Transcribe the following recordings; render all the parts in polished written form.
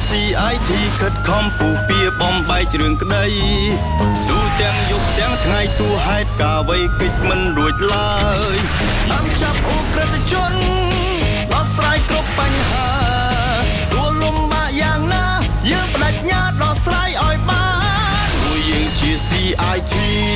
CIT ខិតខំពុះពៀបំបែករឿងក្តីស៊ូទាំងយប់ទាំងថ្ងៃទូហេតុការអ្វីកិច្ចមិនរួចឡើយតាមចាប់អ ក្រិតជនដោះស្រាយគ្រប់បញ្ហាទួលលំបាកយ៉ាងណាយើងបដិញ្ញាដោះស្រាយឲ្យបានព្រោះយើងជា CIT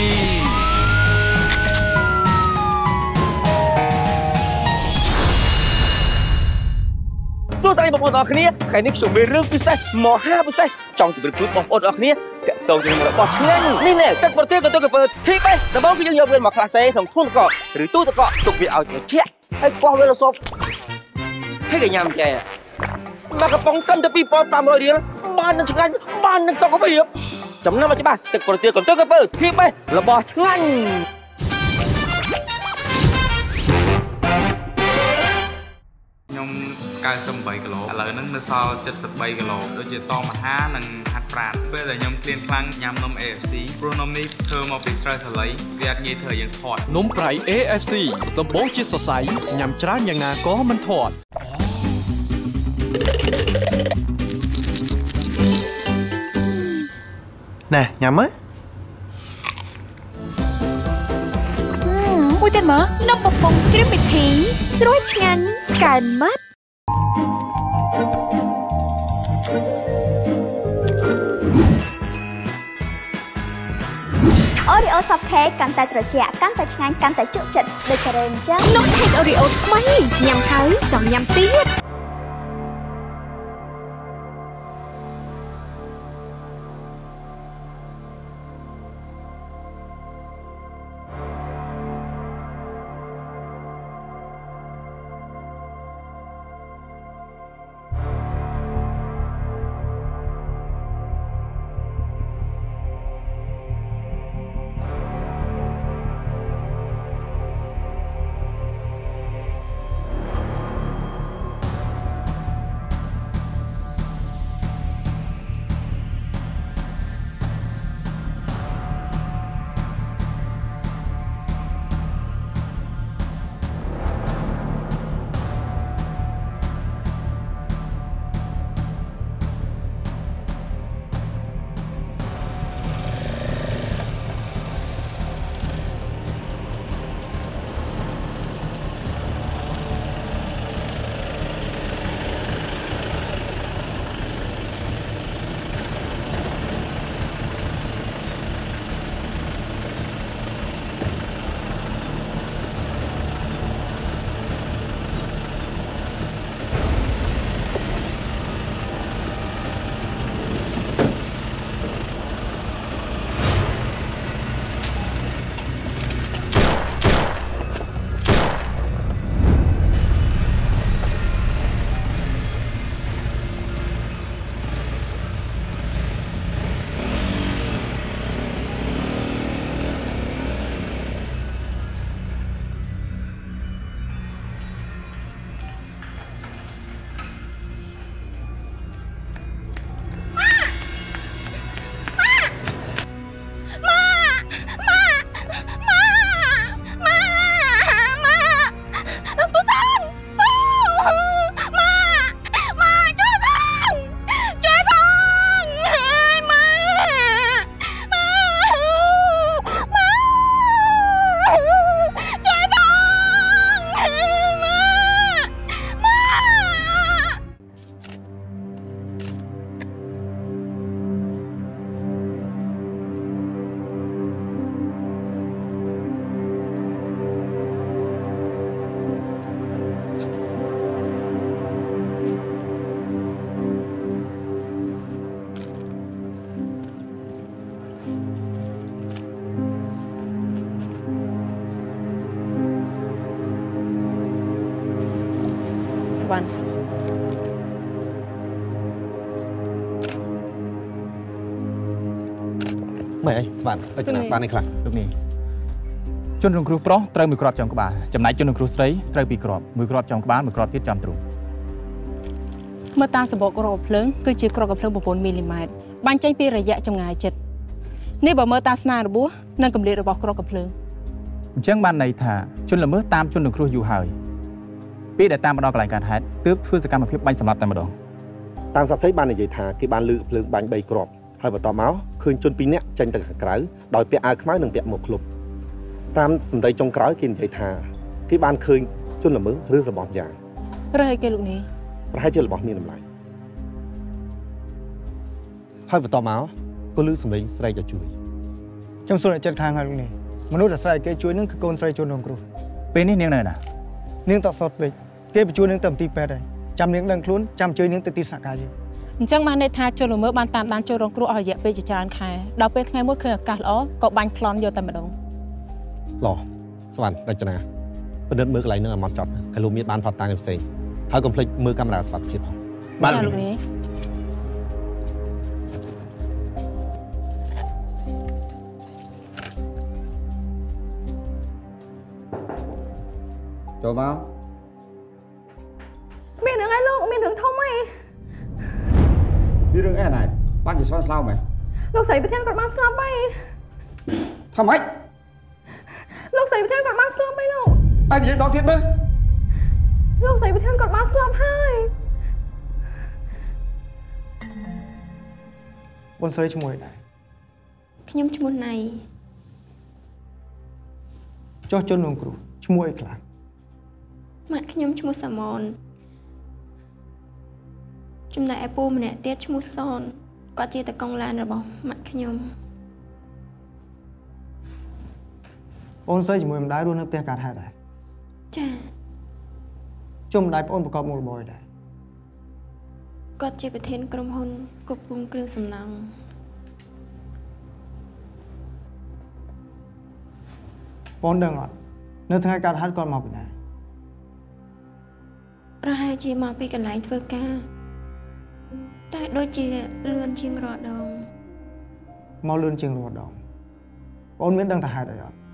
សួស្តីបងប្អូនទាំងអស់គ្នាថ្ងៃនេះខ្ញុំមានរឿងពិសេសមហាពិសេសចង់ជម្រាបជូនបងប្អូនទាំងអស់គ្នាទាក់ទងនឹងរបស់ឆ្ងាញ់នេះណែទឹកប្រទេសក៏ទៅកពើធីបេសបងគឺយើងយកវាមកខ្លះសេក្នុងធុនកកឬទូទឹកកកទុកវាឲ្យត្រជាក់ហើយកោះវារសប់ហើយកញ្ញាំចែមកកំប៉ុងកាន់ទៅ 2500 រៀលបាននឹងឆ្ងាញ់បាននឹងសុខភាពចំណាំឲ្យច្បាស់ទឹកប្រទេសក៏ទៅកពើធីបេរបស់ឆ្ងាញ់ខ្ញុំ93គីឡូឥឡូវហ្នឹងនៅសល់73គីឡូដូចជាតមហានិងហាត់ប្រាណពេលដែលខ្ញុំឃ្លានខ្លាំងញ៉ាំនំ AFC ព្រោះនំនេះធ្វើមកពីស្រូវសាលីវាអាចងាយធ្វើយើងធាត់នំប្រៃ AFC សម្បូរជាតិសរសៃញ៉ាំច្រើនយ៉ាងណាក៏មិនធាត់ណែញ៉ាំមើលមួយទៀតមើលនំបំពង់គ្រីមពិធីស្រួយឆ្ងាញ់កើនម៉ាត់អូរីអូសាប់ខេកកាន់តែត្រជាក់កាន់តែឆ្ងាញ់កាន់តែជក់ចិត្តដូចការ៉េអញ្ចឹងនំខេកអូរីអូថ្មីញ៉ាំហើយចង់ញ៉ាំទៀតបានមិនអីស្មានឲ្យចំណាបាននេះខ្លះលោកនេះជនរងគ្រោះប្រុសត្រូវមួយគ្រាប់ចំក្បាលចំណែកជនរងគ្រោះស្រីត្រូវពីរគ្រាប់មួយគ្រាប់ចំក្បាលមួយគ្រាប់ទៀតចំទ្រូងមើលតាមសម្បកគ្រាប់កំភ្លើងគឺជាគ្រាប់កំភ្លើង9មីលីម៉ែត្របាញ់ចេញពីរយៈចម្ងាយចិត្តនេះបើមើលតាមស្នារបួសនិងកម្រិតរបស់គ្រាប់កំភ្លើងអញ្ចឹងបានន័យថាជនល្មើសតាមជនរងគ្រោះយូរហើយពេលដែលតាមមកដល់កន្លែងកើតហេតុទើបធ្វើសកម្មភាពបាញ់សម្លាប់តែម្ដងតាមសាស្ត្រីបាននិយាយថាគេបានលើកភ្លើងបាញ់3គ្រាប់ហើយបន្តមកឃើញជន2នាក់ចេញទៅខាងក្រៅដោយពាក់អាវខ្មៅនិងពាក់មួកឃ្លុបតាមសម្ដីចុងក្រោយគេនិយាយថាគេបានឃើញជនល្មើសឬរបស់យ៉ាងរើសឲ្យគេលោកនេះប្រហែលជារបស់មានតម្លៃហើយបន្តមកក៏លើសម្លេងស្រីក៏ជួយខ្ញុំសួរអ្នកចិត្តខាងហើយលោកនេះមនុស្សដែលស្រីគេជួយនឹងគឺកូនស្រីជនរងគ្រោះពេលនេះនាងនៅណានាងតក់សតពេកគេបញ្ជូននាងទៅទីពេទ្យហើយចាំនាងដឹងខ្លួនចាំជួយនាងទៅទីសហការយើងអញ្ចឹងបានន័យថាជនល្មើសបានតាមដានចូលរងគ្រោះអស់រយៈពេលជាច្រើនខែដល់ពេលថ្ងៃមួយឃើញឱកាសល្អក៏បាញ់ប្លន់យកតែម្ដងឡោះស្វាន់រចនាពិនិត្យមើលកន្លែងនឹងឲ្យមកចត់គេលោកមានបានផតតាំងផ្សេងហើយកុំភ្លេចមើលកាមេរ៉ាសុវត្ថិភាពផងបាទលោកនេះចូលមកមានរឿងអីលោកមានរឿងធំអីមានរឿងអីអណែតបានជាស្លាប់ហ៎លោកស្រីប្រធានគាត់បានស្លាប់ហើយថាម៉េចលោកស្រីប្រធានគាត់បានស្លាប់ហើយលោកតែនិយាយដងទៀតមើលលោកស្រីប្រធានគាត់បានស្លាប់ហើយបងស្រីឈ្មោះអីដែរខ្ញុំឈ្មោះណៃចុះជនរងគ្រោះឈ្មោះអីខ្លះម៉ាក់ខ្ញុំឈ្មោះសាម៉នចំណែកឯពូម្នាក់ទៀតឈ្មោះសនគាត់ជាតកុងឡានរបស់ម៉ាក់ខ្ញុំអូនស្រីជាមួយម្ដាយរស់នៅផ្ទះកាត់ហេតុដែរចាជុំម្ដាយប្អូនប្រកបមុខរបរដែរគាត់ជាប្រធានក្រុមហ៊ុនគ្រប់គ្រងគ្រឿងសំណង់បងដឹងអត់នៅថ្ងៃកាត់ហេតុគាត់មកពីណាប្រហែលជាមកពីកន្លែងធ្វើការតែដូចជាលឿនជាងរាល់ដងមកលឿនជាងរាល់ដងបងមានដឹងថាហេតុអីអត់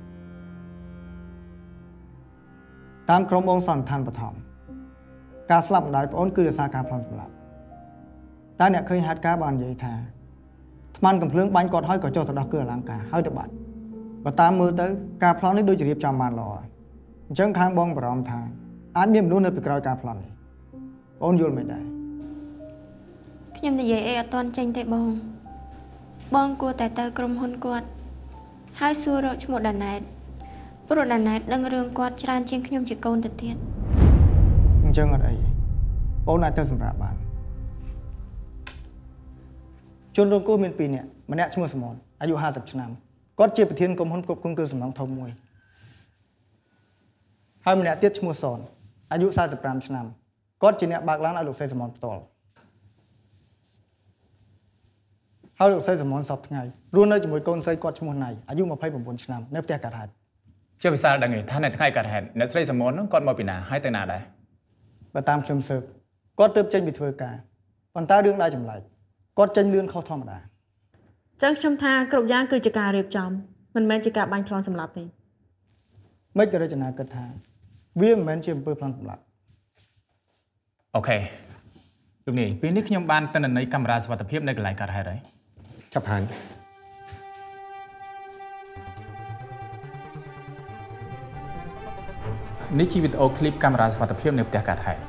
តាមក្រុមបងសន្និដ្ឋានបឋមការស្លាប់ម្ដាយប្អូនគឺដោយសារការប្លន់សម្លាប់តែអ្នកឃើញហេតុការណ៍បាននិយាយថាថ្មកំភ្លើងបាញ់គាត់ហើយក៏ចុះទៅដោះគ្រឿងអលង្ការហើយទៅបាត់បើតាមមើលទៅការប្លន់នេះដូចជារៀបចំបានល្អអញ្ចឹងខាងបងបារម្ភថាអាចមានមនុស្សនៅពីក្រោយការប្លន់នេះបងយល់មិនដែរខ្ញុំនិយាយអីអត់ទាន់ចេញទេបងគួរតែទៅក្រុមហ៊ុនគាត់ហើយសួររកឈ្មោះដាណែតព្រោះដាណែតដឹងរឿងគាត់ច្រើនជាងខ្ញុំជាកូនទៅទៀតអញ្ចឹងអត់អីបងអាចទៅសម្រាប់បានជនរងគ្រោះមាន2នាក់ម្នាក់ឈ្មោះសមនអាយុ50ឆ្នាំគាត់ជាប្រធានក្រុមហ៊ុនគ្រប់គ្រងគ្រឿងសំណង់ធំមួយហើយម្នាក់ទៀតឈ្មោះសនអាយុ45ឆ្នាំគាត់ជាអ្នកបើកឡានឲ្យលោកស្រីសមនផ្ទាល់ហើយលោកស្រីសមនសពថ្ងៃរស់នៅជាមួយកូនស្រីគាត់ឈ្មោះណៃអាយុ29ឆ្នាំនៅផ្ទះកាត់ហេតុជាវិសាលដឹងថានៅថ្ងៃកាត់ហេតុអ្នកស្រីសមននោះគាត់មកពីណាហើយទៅណាដែរបើតាមខ្ញុំស៊ើបគាត់ទើបចេញពីធ្វើការប៉ុន្តែរឿងដែរចម្លែកគាត់ចេញលឿនខុសធម្មតាចឹងខ្ញុំថាគ្រប់យ៉ាងគឺជាការរៀបចំមិនមែនជាការបាញ់ប្លន់សម្លាប់ទេមិនក៏រចនាគិតថាវាមិនមែនជាអំពើប្លន់សម្លាប់អូខេលោកនេះពេលនេះខ្ញុំបានទិន្នន័យកាមេរ៉ាសុវត្ថិភាពនៅកន្លែងកាត់ហេតុហើយចាប់ហាញនេះជាវីដេអូឃ្លីបកាមេរ៉ាសុវត្ថិភាពនៅផ្ទះកាត់ហេតុ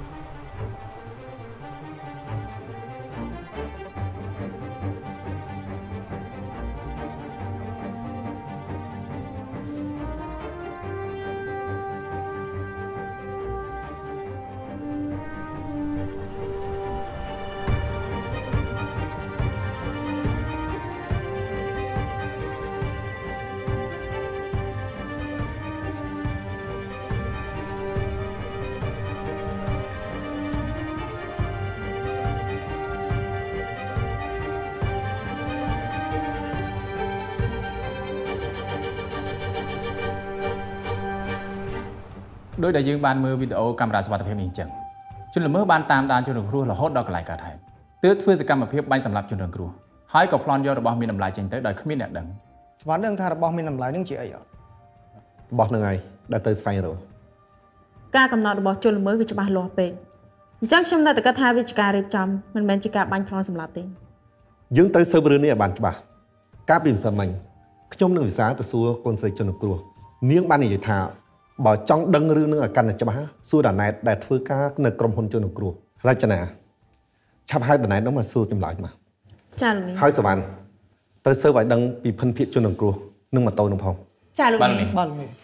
ដោយដែលយើងបានមើលវីដេអូកាមេរ៉ាសុវត្ថិភាពនេះអញ្ចឹងជនល្មើសបានតាមដានជនរងគ្រោះរហូតដល់កន្លែងកើតហេតុទើបធ្វើសកម្មភាពបាញ់សម្លាប់ជនរងគ្រោះហើយក៏ប្លន់យករបស់មានតម្លៃចេញទៅដោយគ្មានអ្នកដឹងស្មានដឹងថារបស់មានតម្លៃនឹងជាអីអត់របស់នឹងហើយដែលទៅស្វែងរកការកំណត់របស់ជនល្មើសវាច្បាស់លាស់ពេកអញ្ចឹងខ្ញុំនៅតែគិតថាវាជាការរៀបចំមិនមែនជាការបាញ់ប្លន់សម្លាប់ទេយើងទៅស៊ើបរឿងនេះឲ្យបានច្បាស់កាលពីម្សិលមិញខ្ញុំនឹងវិសាទៅសួរកូនស្រីជនរងគ្រោះនាងបាននិយាយថាបើចង់ដឹងរឿងនឹងឲ្យកាន់តែច្បាស់សួរដាណែតដែលធ្វើការនៅក្រុមហ៊ុនជនរងគ្រោះរចនាឆាប់ហៅដណែតនោះមកសួរចម្លើយមកចាលោកនាងហើយសវណ្ណត្រូវសើឲ្យដឹងពីភិនភាគជនរងគ្រោះនឹងម៉ូតូនឹងផងចាលោកនាងបាទលោកនាង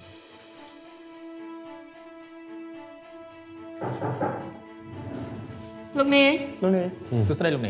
លោកនាងលោកនាងសួស្តីលោកនាង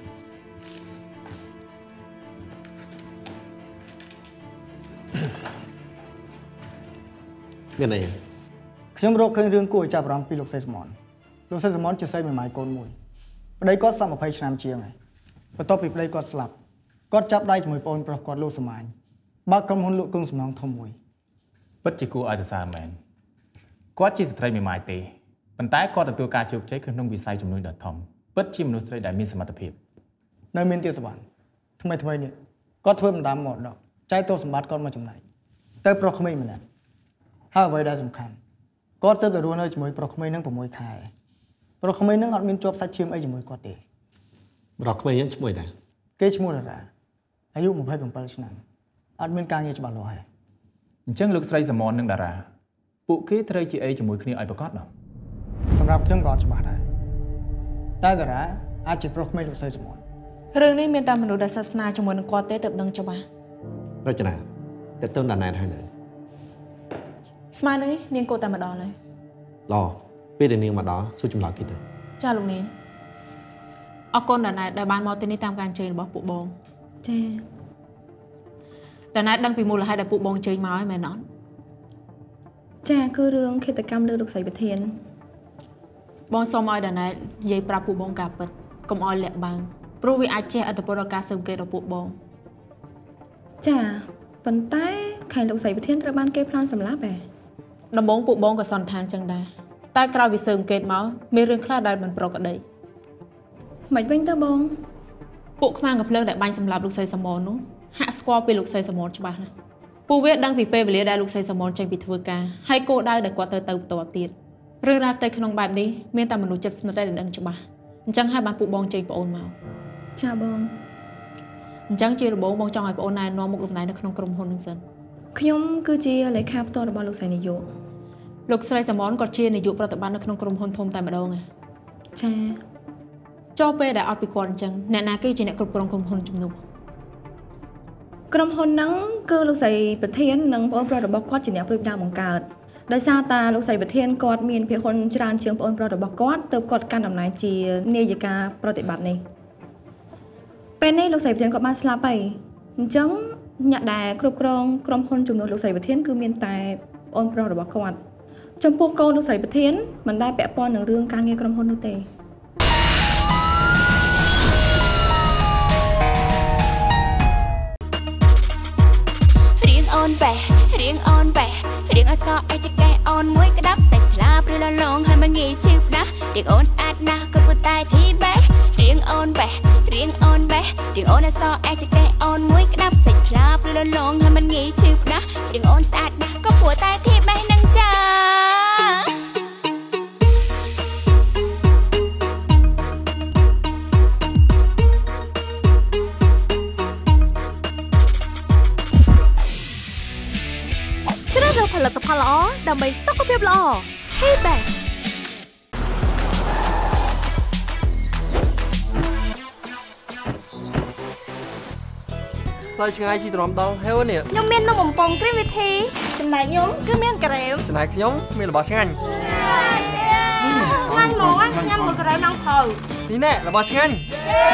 មានអីខ្ញុំរកឃើញរឿងគួរឲ្យចាប់អារម្មណ៍ពីលោកស្រីសមនលោកស្រីសមនជាស្រីមួយម៉ាយកូនមួយប្តីគាត់សល់20ឆ្នាំជាងហើយបន្ទាប់ពីប្តីគាត់ស្លាប់គាត់ចាប់ដៃជាមួយប្អូនប្រុសគាត់លោកសមាញបើកក្រុមហ៊ុនលក់គង់សំណងធំមួយពិតជាគួរឲ្យសរសើរមែនគាត់ជាស្ត្រីមេម៉ាយទេប៉ុន្តែគាត់ទទួលការជោគជ័យក្នុងវិស័យជំនួញដ៏ធំពិតជាមនុស្សស្រីដែលមានសមត្ថភាពនៅមានទៀតសវណ្ណថ្មីនេះគាត់ធ្វើបណ្ដាំមកដកចែកទ្រព្យសម្បត្តិគាត់មកចំណែកទៅប្រុសក្មេងម្នាក់ហើយអ្វីដែលសំខាន់គាត់ទៅរស់នៅជាមួយប្រុសក្មេងនឹង6ខែប្រុសក្មេងនឹងអត់មានជាប់សាច់ឈាមអីជាមួយគាត់ទេប្រុសក្មេងហ្នឹងឈ្មោះអីដែរគេឈ្មោះតារាអាយុ27ឆ្នាំអត់មានការងារច្បាស់លាស់ហើយអញ្ចឹងលោកស្រីសមននិងតារាពួកគេត្រូវជាអីជាមួយគ្នាឲ្យប្រកបនោះសម្រាប់ខ្ញុំក៏អត់ច្បាស់ដែរតែតារាអាចជាប្រុសក្មេងលោកស្រីសមនរឿងនេះមានតែមនុស្សដែលសាសនាជាមួយនឹងគាត់ទេទើបដឹងច្បាស់រចនាតើតើដណែតហើយនៅស្មាននេះនាងគោតែម្ដងហើយឡពេលដែលនាងមកដល់សួរចម្លើយគេទៅចាលោកនាងអរគុណដាណែតដែលបានមកទីនេះតាមការអញ្ជើញរបស់ពួកបងចាដាណែតដឹងពីមូលហេតុដែលពួកបងអញ្ជើញមកហើយមែនអត់ចាគឺរឿងឃាតកម្មលើលោកស្រីប្រធានបងសូមឲ្យដាណែតនិយាយប្រាប់ពួកបងការពិតកុំឲ្យលាក់បាំងព្រោះវាអាចជះឥទ្ធិពលដល់ការស៊ើបអង្កេតរបស់ពួកបងចាប៉ុន្តែខែលោកស្រីប្រធានត្រូវបានគេប្លន់សម្លាប់ហ៎ដំបូងពួកបងក៏សន្និដ្ឋានចឹងដែរតែក្រោយពីស៊ើបអង្កេតមកមានរឿងខ្លះដែលមិនប្រក្រតីមិនវិញទៅបងពួកខ្មាំងកំភ្លើងដែលបាញ់សម្លាប់លោកស្រីសមននោះហាក់ស្គាល់ពីលោកស្រីសមនច្បាស់ណាស់ពួកវាដឹងពីពេលវេលាដែលលោកស្រីសមនចេញពីធ្វើការហើយគោលដៅដែលគាត់ទៅបន្ទាប់ទៀតរឿងរ៉ាវផ្ទៃក្នុងបែបនេះមានតែមនុស្សចិត្តស្និទ្ធដែលដឹងច្បាស់អញ្ចឹងហើយបានពួកបងចេញប្អូនមកចាបងអញ្ចឹងជាដំបូងបងចង់ឲ្យប្អូនណែនាំមុខតំណែងនៅក្នុងក្រុមហ៊ុននឹងសិនខ្ញុំគឺជាលេខាផ្ទាល់របស់លោកស្រីនាយកលោកស្រីសមនគាត់ជានាយកប្រតិបត្តិនៅក្នុងក្រុមហ៊ុនធំតែម្ដងចាចូលពេលដែលអត់ពីគាត់អញ្ចឹងអ្នកណាគេជាអ្នកគ្រប់គ្រងក្រុមហ៊ុនជំនួសក្រុមហ៊ុនហ្នឹងគឺលោកស្រីប្រធាននិងបងប្រុសរបស់គាត់ជាអ្នកព្រួយផ្ដើមបង្កើតដោយសារតាលោកស្រីប្រធានគាត់មានភាគហ៊ុនច្រើនជាងបងប្រុសរបស់គាត់ទើបគាត់កាន់តំណែងជានាយិកាប្រតិបត្តិនេះពេលនេះលោកស្រីប្រធានគាត់បានស្លាប់ហើយអញ្ចឹងអ្នកដែលគ្រប់គ្រងក្រុមហ៊ុនជំនួសលោកស្រីប្រធានគឺមានតែបងប្រុសរបស់គាត់ចំពោះកូនលោកស្រីប្រធានមិនដែលពាក់ព័ន្ធនឹងរឿងការងារក្រុមហ៊ុននោះទេរៀងអូនបេះរៀងអូនបេះរៀងអសអេចកែអូនមួយក្តាប់សាច់ផ្លាព្រឺលឡងហើយមិនងាយឈឺផ្ដាស់រៀងអូនស្អាតណាស់ក៏ប៉ុន្តែទីបេះរៀងអូនបេះរៀងអូនបេះរៀងអូនអសអេចកែអូនមួយក្តាប់សាច់ផ្លាព្រឺលឡងហើយមិនងាយឈឺផ្ដាស់រៀងអូនស្អាតណាស់ក៏ព្រោះតែទីបេះនឹងចាជ្រើសរើសផលិតផលល្អដើម្បីសុខភាពល្អ K-Best ផ្លូវឆ្ងាយជីទ្រាំដល់ហេវនេះខ្ញុំមាននំបំពង់គ្រីមវិធីចំណែកខ្ញុំគឺមានការ៉េមចំណែកខ្ញុំមានរបស់ឆ្ងាញ់ខាញ់មកញ៉ាំមួយការ៉េមឡើងផៅនេះណែរបស់ឆ្ងាញ់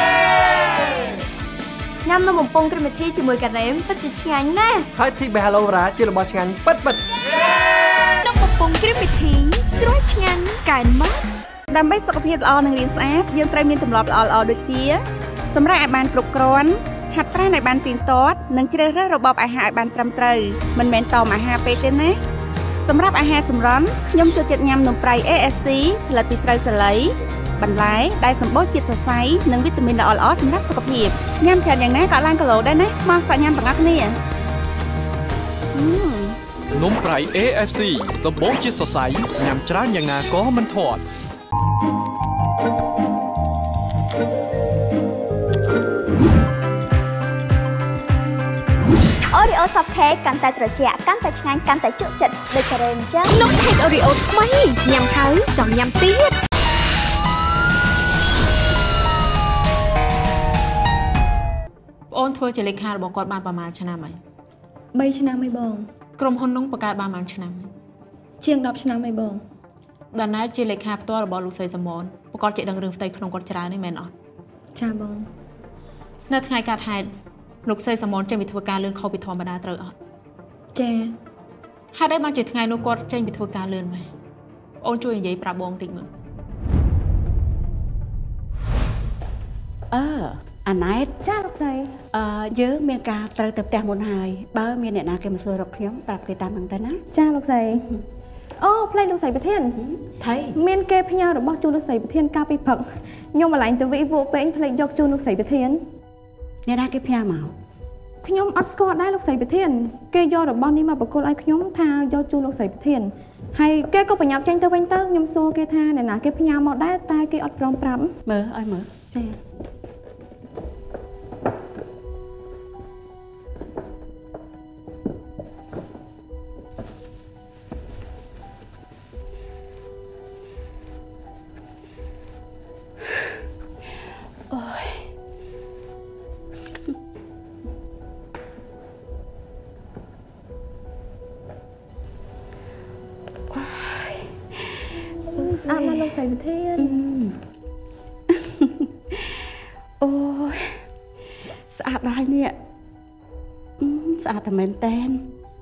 ញ៉ាំនំបំពង់គ្រីមវិធីជាមួយការ៉េមពិតជាឆ្ងាញ់ណាស់ហើយទីបេះឡូរ៉ាជារបស់ឆ្ងាញ់ពិតនំបំពង់គ្រីមវិធីស្រួយឆ្ងាញ់កែម៉ាស់ដើម្បីសុខភាពល្អនិងរាងស្អាតយើងត្រូវមានទម្លាប់ល្អៗដូចជាសម្រាប់ឲ្យបានគ្រប់គ្រាន់ហាត់ប្រាណឲ្យបានទៀងទាត់និងជ្រើសរើសរបបអាហារឲ្យបានត្រឹមត្រូវមិនមែនតមអាហារពេកទេណាសម្រាប់អាហារសម្រន់ខ្ញុំចូលចិត្តញ៉ាំនំប្រៃ AFC ផលិតពីស្រូវសាលីបន្លែដែលសម្បូរជាតិសរសៃនិងវីតាមីនល្អៗសម្រាប់សុខភាពញ៉ាំច្រើនយ៉ាងណាក៏ឡើងគីឡូដែរណាមកសាច់ញ៉ាំទាំងអស់គ្នានំប្រៃ AFC សម្បូរជាតិសរសៃញ៉ាំច្រើនយ៉ាងណាក៏មិនធាត់ Oreo soft cake កាន់តែត្រជាក់កាន់តែឆ្ងាញ់កាន់តែជក់ចិត្តដូចការ៉េមអញ្ចឹងនំ cake Oreo ថ្មីញ៉ាំហើយចង់ញ៉ាំទៀតនធ្វើជាលេខារបស់គាត់បានប្រហែលឆ្នាំហើយ 3 ឆ្នាំហើយបងក្រុមហ៊ុននោះបង្កើតបានប្រហែលឆ្នាំហើយជាង 10 ឆ្នាំហើយបងដល់ណែជាលេខាផ្ទាល់របស់លោកស្រីសមនប្រកាសជាដឹងរឿងផ្ទៃក្នុងគាត់ច្រើននេះមែនអត់ចាបងនៅថ្ងៃកើតហេតុលោកស្រីសមនចេញពីធ្វើការលឿនខុសពីធម្មតាត្រូវអត់ចាហេតុអីបានជាថ្ងៃនោះគាត់ចេញពីធ្វើការលឿនម៉េចអូនជួយនិយាយប្រាប់បងតិចមើលអាណែតចាលោកស្រីយើងមានការត្រូវទៅផ្ទះមុនហើយបើមានអ្នកណាគេមកសួររកខ្ញុំប្រាប់គេតាមហ្នឹងទៅណាចាលោកស្រីអូផ្លេចលោកស្រីប្រធានថៃមានគេផ្ញើរបស់ជូនលោកស្រីប្រធានកាលពីព្រឹកខ្ញុំម្លាញ់ទៅវិវោពេញផ្លេចយកជូនលោកស្រីប្រធានអ្នកណាគេផ្ញើមកខ្ញុំអត់ស្គាល់ដែរលោកស្រីប្រធានគេយករបស់នេះមកបកគលឲ្យខ្ញុំថាយកជូនលោកស្រីប្រធានហើយគេក៏បញ្ញាប់ចេញទៅវិញទៅខ្ញុំសួរគេថាអ្នកណាគេផ្ញើមកដែរតែគេអត់ព្រមប្រាប់មើលឲ្យមើលចា ស្អាតណាស់លោកស្រីប្រធានអូយស្អាតដែរនេះស្អាតតែមែនតែន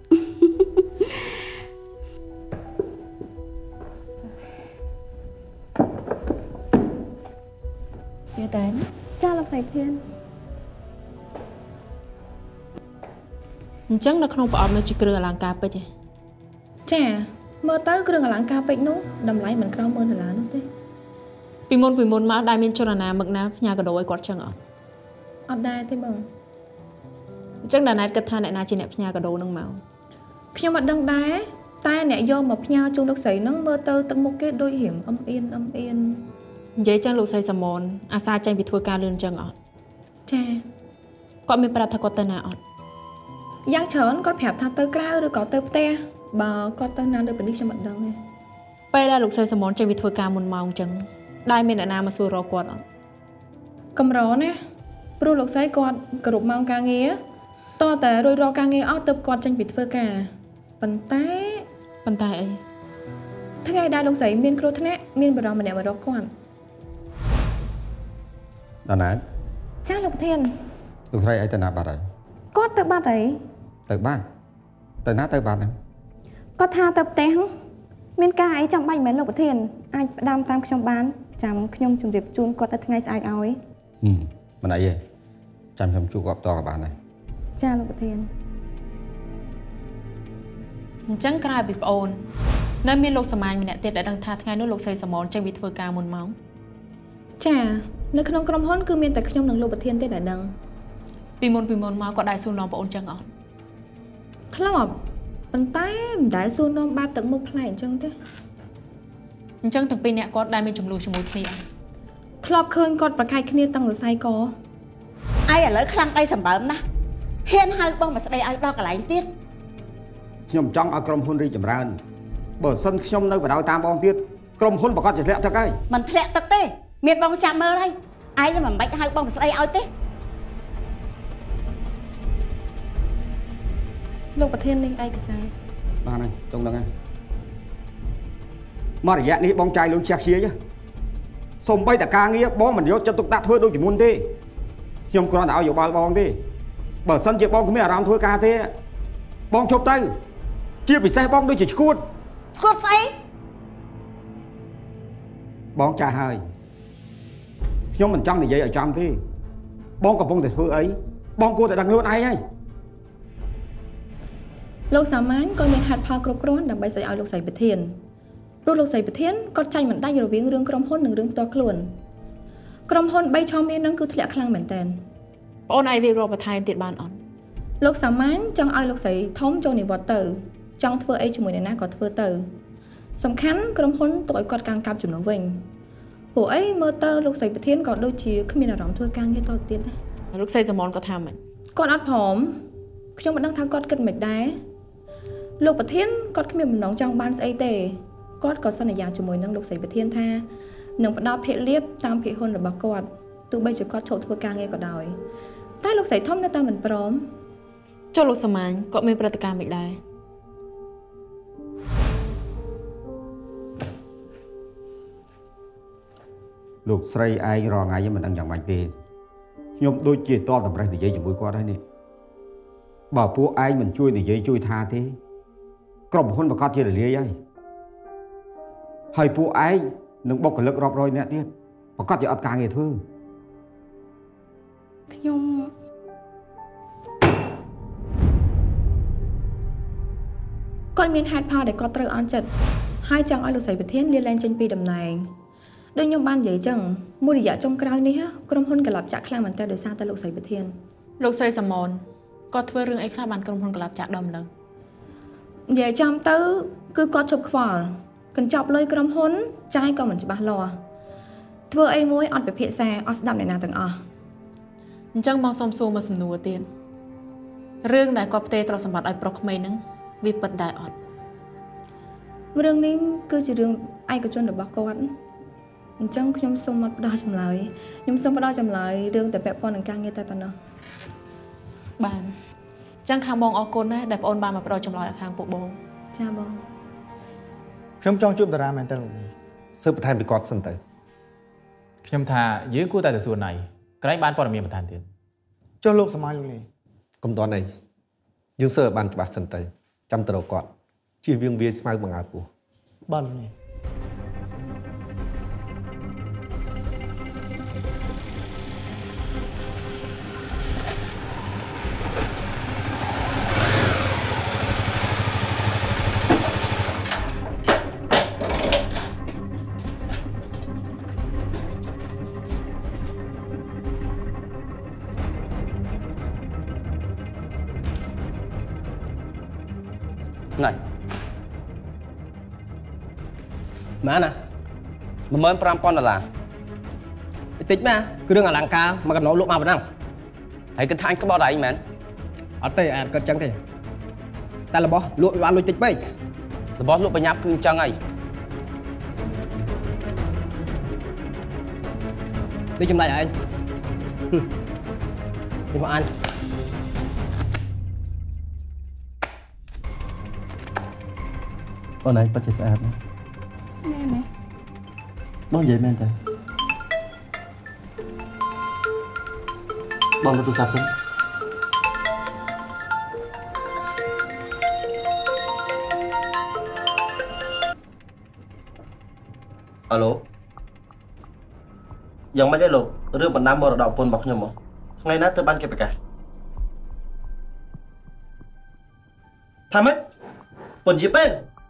យកតែចាលោកស្រីប្រធានអញ្ចឹងនៅក្នុងប្រអប់នោះជាគ្រឿងអលង្ការពេជ្រទេចាមើលទៅគ្រឿងអលង្ការពេជ្រនោះតម្លៃមិនក្រោម$10,000នោះទេពីមុនមកដែលមានជនណាមឹកណាផ្ញើកាដូឲ្យគាត់ចឹងអត់អត់ដែរទេបងអញ្ចឹងដល់ណែតគិតថាអ្នកណាជាអ្នកផ្ញើកាដូនឹងមកខ្ញុំអត់ដឹងដែរតែអ្នកយកមកផ្ញើជូនលោកស្រីនឹងមើលទៅទឹកមុខគេដូចរៀមអៀននិយាយចឹងលោកស្រីសមនអាសាចេញពីធ្វើការលឿនចឹងអត់ចាគាត់មានប្រាប់ថាគាត់ទៅណាអត់យ៉ាងច្រើនគាត់ប្រាប់ថាទៅក្រៅឬក៏ទៅផ្ទះបើគាត់ទៅណាលើពីនេះខ្ញុំអត់ដឹងទេពេលដែលលោកស្រីសមនចេញពីធ្វើការមុនម៉ោងចឹងដែលមានអ្នកណាមកសួររកគាត់អត់កម្រណាព្រោះលោកស្រីគាត់គ្រប់ម៉ោងការងារតោះតែរួចរាល់ការងារអស់ទើបគាត់ចេញពីធ្វើការប៉ុន្តែអីថ្ងៃដែលលោកស្រីមានគ្រោះថ្នាក់មានបរិយាម្នាក់មករកគាត់ដល់ណាចាលោកប្រធានលោកស្រីឲ្យទៅណាបាត់ហើយគាត់ទៅបាត់ហើយទៅបាត់ទៅណាទៅបាត់ហ្នឹងគាត់ថាទៅផ្ទះមានការអីចាំបាច់មែនលោកប្រធានអាចផ្ដាំតាមខ្ញុំបានចាំខ្ញុំជម្រាបជូនគាត់ទៅថ្ងៃស្អែកឲ្យមិនអីទេចាំខ្ញុំជួបគាត់តក៏បានដែរចាលោកប្រធានអញ្ចឹងក្រៅពីប្អូននៅមានលោកសមាញម្នាក់ទៀតដែលដឹងថាថ្ងៃនោះលោកស្រីសមនចេញពីធ្វើការមុនម៉ោងចានៅក្នុងក្រុមហ៊ុនគឺមានតែខ្ញុំនិងលោកប្រធានទេដែលដឹងពីមុនមកគាត់ដែរសួរនាំប្អូនចឹងអត់ធ្លាប់ប៉ុន្តែមិនដែលសួរនាំបែបទឹកមុខផ្លែអញ្ចឹងទេអញ្ចឹងទាំងពីរអ្នកគាត់ដែរមានចំនួនជាមួយគ្នាធ្លាប់ឃើញគាត់ប្រកែកគ្នាតាំងសរសៃកឯឥឡូវខ្លាំងអីសម្បើមណាស់ហ៊ានហៅបងមកស្ដីឲ្យដល់កន្លែងទៀតខ្ញុំចង់ឲ្យក្រុមហ៊ុនរីកចម្រើនបើសិនខ្ញុំនៅបដ ாய் តាមបងទៀតក្រុមហ៊ុនប្រកាសជាធ្លាក់ទឹកហើយមិនធ្លាក់ទឹកទេមានបងចាំមើលហើយឯងមិនបាច់ហៅបងមកស្ដីឲ្យទេលោកប្រធាននេះឯកសារបានហើយចង់ដឹងហើយមករយៈនេះបងចាយលុយជះខ្ជាយសូម្បីតែការងារបងមិនយកចិត្តទុកដាក់ធ្វើដូចជាមុនទេខ្ញុំគ្រាន់តែឲ្យយោបល់បងទេបើសិនជាបងគ្មានអារម្មណ៍ធ្វើការទេបងជប់ទៅជាពិសេសបងដូចជាឈួតឈួតស្អីបងចាស់ហើយខ្ញុំមិនចង់និយាយឲ្យចំទេបងកំពុងតែធ្វើអីបងគួរតែដឹងខ្លួនឯងហើយលោកសាមាញ់ក៏មានហេតុផលគ្រប់គ្រាន់ដើម្បីស្ដីឲ្យលោកស្រីប្រធានព្រោះលោកស្រីប្រធានគាត់ចាញ់មិនដាច់រវាងរឿងក្រុមហ៊ុននិងរឿងផ្ទាល់ខ្លួនក្រុមហ៊ុន3ឆមាសនឹងគឺធ្លាក់ខ្លាំងមែនតើបងឯងរៀបរាប់បន្ថែមទៀតបានអត់លោកសាមាញ់ចង់ឲ្យលោកស្រីធំចូលនិវត្តន៍ទៅចង់ធ្វើអីជាមួយអ្នកណាក៏ធ្វើទៅសំខាន់ក្រុមហ៊ុនទុកឲ្យគាត់កាន់កាប់ចំណូលវិញព្រោះអីមើលទៅលោកស្រីប្រធានក៏ដូចជាគ្មានអារម្មណ៍ធ្វើការងារតទៅទៀតណាលោកស្រីសមនក៏ថាមិនគាត់អត់ព្រមខ្ញុំមិនដឹងថាគាត់គិតមិនដែរលោកប្រធានគាត់គ្មានបំណងចង់បានស្អីទេគាត់ក៏សន្យាជាមួយនឹងលោកស្រីប្រធានថានឹងផ្ដល់ភាគលាភតាមភាគហ៊ុនរបស់គាត់ទោះបីជាគាត់ឈប់ធ្វើការងារក៏ដោយតែលោកស្រីធំនៅតែមិនព្រមចុះលោកសមាញគាត់មានព្រឹត្តិការណ៍មិនដែរលោកស្រីឯងរងថ្ងៃមិនដឹងយ៉ាងម៉េចទេខ្ញុំដូចជាតតម្រេះនិយាយជាមួយគាត់ហើយនេះបើពួកឯងមិនជួយនិយាយជួយថាទេក្រុមហ៊ុនប្រកាសជារលាយហើយពួកឯងនឹងបុគ្គលិករាប់រយនាក់ទៀតប្រកាសជាអត់ការងារធ្វើខ្ញុំគាត់មានហេតុផលដែលគាត់ត្រូវអន់ចិត្តហើយចង់ឲ្យលោកស្រីប្រធានលាលែងចេញពីតំណែងដូចខ្ញុំបាននិយាយចឹងមួយរយៈចុងក្រោយនេះក្រុមហ៊ុនកលាប់ចាក់ខ្លាំងមែនតើដោយសារតែលោកស្រីប្រធានលោកស្រីសមនគាត់ធ្វើរឿងអីខ្លះបានក្រុមហ៊ុនកលាប់ចាក់ដំឡើងនិយាយចំទៅគឺគាត់ឈប់ខ្វល់កញ្ចប់លុយក្រុមហ៊ុនចាយក៏មិនច្បាស់លាស់ធ្វើអីមួយអត់ពិភាក្សាអត់ស្ដាប់អ្នកណាទាំងអស់អញ្ចឹងបងសុំសួរមកសំណួរទៀតរឿងដែលគាត់ផ្ទេរទ្រព្យសម្បត្តិឲ្យប្រុសក្មេងហ្នឹងវាពិតដែរអត់រឿងនេះគឺជារឿងឯកជនរបស់គាត់អញ្ចឹងខ្ញុំសូមអត់ផ្ដោតចម្លើយខ្ញុំសូមផ្ដោតចម្លើយរឿងតែពាក់ព័ន្ធនឹងការងារតែប៉ុណ្ណោះបានអញ្ចឹងខាងបងអរគុណណាស់ដែលបងអូនបានមកផ្ដោតចម្លើយឲ្យខាងពួកបងចាបងខ្ញុំចង់ជួបតារាមែនតើលោកនេះស៊ើបបន្ថែមពីគាត់សិនទៅខ្ញុំថាយើងគួរតែទៅសួរណៃក្រែងបានព័ត៌មានបន្ថែមទៀតចុះលោកសម័យលោកនេះកុំតន់អីយើងស៊ើបបានច្បាស់សិនទៅចាំទៅរកគាត់ជៀសវាងវាស្មៅបង្អើពោះបាទលោកនេះណៃម៉ែណា$15000តិចម៉ែគ្រឿងអលង្ការមកកណ្ដោលក់មកប៉ុណ្ណឹងហើយគិតថាអញក្បត់ឯងមែនអត់ទេអត់គិតចឹងទេតែរបស់លក់បានលុយតិចពេករបស់លក់បញ្ញាប់គឺអញ្ចឹងហើយនេះចំណាយឯងនេះមកអញអូនឯងពិតជាស្អាតណាស់មែនទេបងនិយាយមែនទេបងទៅទូរស័ព្ទសិនអាឡូយ៉ាងម៉េចទេលោករឿងបណ្ដាំមរតកពន្ធរបស់ខ្ញុំហ៎ថ្ងៃណាទើបបានគេប្រកាសថាម៉េចពន្ធជាពេល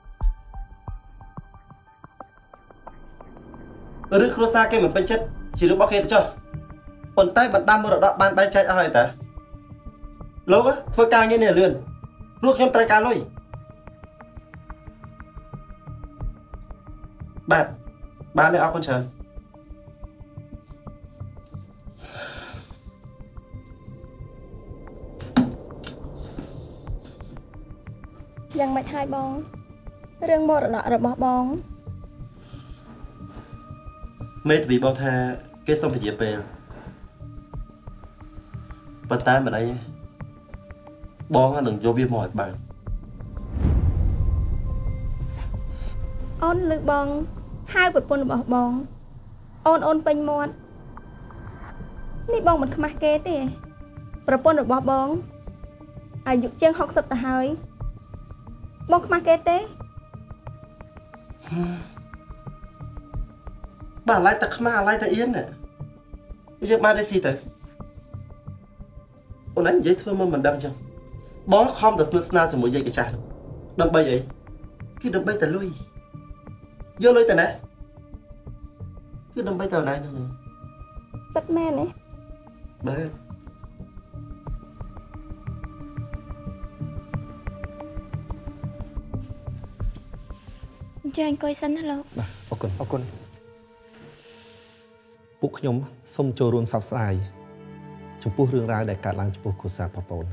ឬគ្រួសារគេមិនពេញចិត្តជារឿងរបស់គេទៅចុះប៉ុន្តែបណ្ដាំមរតកបានបែងចែកអស់ហើយតើលោកធ្វើការងារនេះលឿនព្រោះខ្ញុំត្រូវការលុយបាទនេះអរគុណច្រើនយ៉ាងម៉េចហើយបងរឿងមរតករបស់បងមេធាវីបងថាគេសុំពជាពេលប៉ុន្តែមិនអីបងនឹងយកវាមកឲ្យបានអូនលើកបងហៅប្រពន្ធរបស់បងអូនពេញមាត់នេះបងមិនខ្មាស់គេទេប្រពន្ធរបស់បងអាយុជាង60ទៅហើយបងខ្មាស់គេទេបាទឡាយតែខ្មាស់ឡាយតែអៀនយើងបាននេះស៊ីទៅអូនឯងនិយាយធ្វើមកមិនដឹងចឹងបងខំតែស្និទ្ធស្នាលជាមួយយាយកចាស់ដើម្បីអីគឺដើម្បីតែលុយយកលុយទៅណាគឺដើម្បីទៅណាហ្នឹងពិតមែនទេបាទអញ្ចឹងអង្គុយសិនណាលោកបាទអរគុណពួកខ្ញុំសូមចូលរួមសោកស្ដាយចំពោះរឿងរ៉ាវដែលកើតឡើងចំពោះគ្រួសារបងប្អូន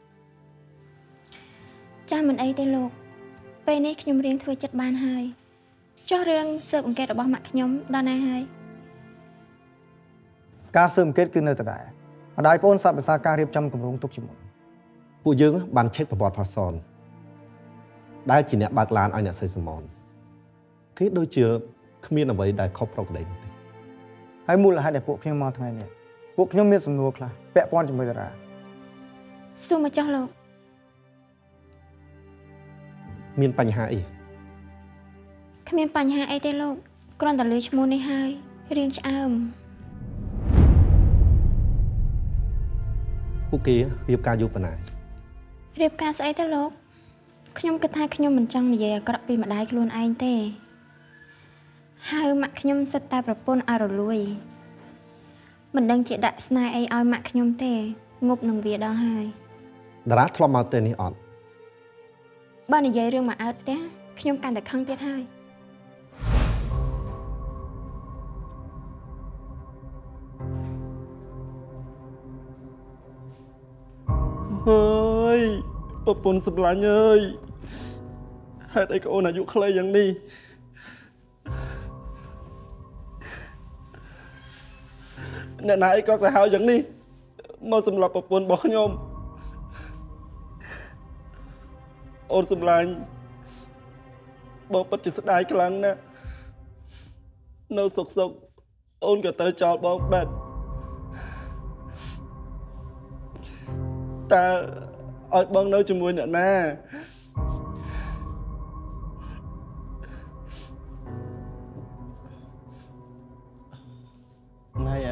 ចាមិនអីទេលោកពេលនេះខ្ញុំរៀងធ្វើចិត្តបានហើយចុះរឿងស៊ើបអង្កេតរបស់ម៉ាក់ខ្ញុំដល់ណាហើយការស៊ើបអង្កេតគឺនៅដដែលម្ដាយប្អូនសាប់ភាសាការរៀបចំគម្រោងទុកជាមុនពួកយើងបានឆែកប្រវត្តិផាសនដែលជាអ្នកបើកឡានឲ្យអ្នកស្រីសមនគេដូចជាគ្មានអ្វីដែលខុសប្រក្រតីនោះទេហើយមូលហេតុដែលពួកខ្ញុំមកថ្ងៃនេះពួកខ្ញុំមានសំណួរខ្លះពាក់ព័ន្ធជាមួយតារាសួរមកចោះលោកមានបញ្ហាអីគ្មានបញ្ហាអីទេលោកគ្រាន់តែលើឈ្មោះនេះហើយរៀងឆ្អើមពួកគេរៀបការយូរប៉ុណ្ណារៀបការស្អីទៅលោកខ្ញុំគិតថាខ្ញុំមិនចង់និយាយអាក្រក់ពីម្ដាយខ្លួនឯងទេហើយម៉ាក់ខ្ញុំសិតតែប្រពន្ធឲ្យរលួយមិនដឹងជាដាក់ស្នេហ៍អីឲ្យម៉ាក់ខ្ញុំទេងប់នឹងវាដល់ហើយតារាធ្លាប់មកទេនេះអត់បើនិយាយរឿងមកអើតផ្ទះខ្ញុំកាន់តែខឹងទៀតហើយហើយប្រពន្ធសម្លាញ់អើយហេតុអីក៏អូនអាយុខ្លីយ៉ាងនេះអ្នកណាអីក៏សាហាវយ៉ាងនេះមកសម្លាប់ប្រពន្ធរបស់ខ្ញុំអូនសម្លាញ់បងពិតជាស្ដាយខ្លាំងណាស់នៅសុកអូនក៏ទៅចោលបងបាត់តើឲ្យបងនៅជាមួយអ្នកណាណៃ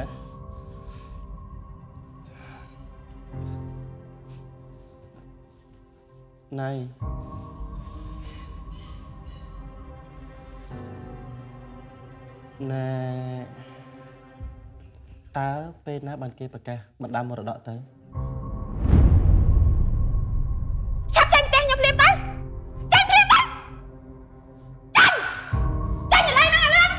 ណៃណែតើពេលណាបានគេប្រកាសបណ្ដាំមរតកទៅឆាប់ចាញ់ផ្ទះខ្ញុំភ្លាមទៅចាញ់ភ្លាមទៅចាញ់ឥឡូវហ្នឹងឥឡូវ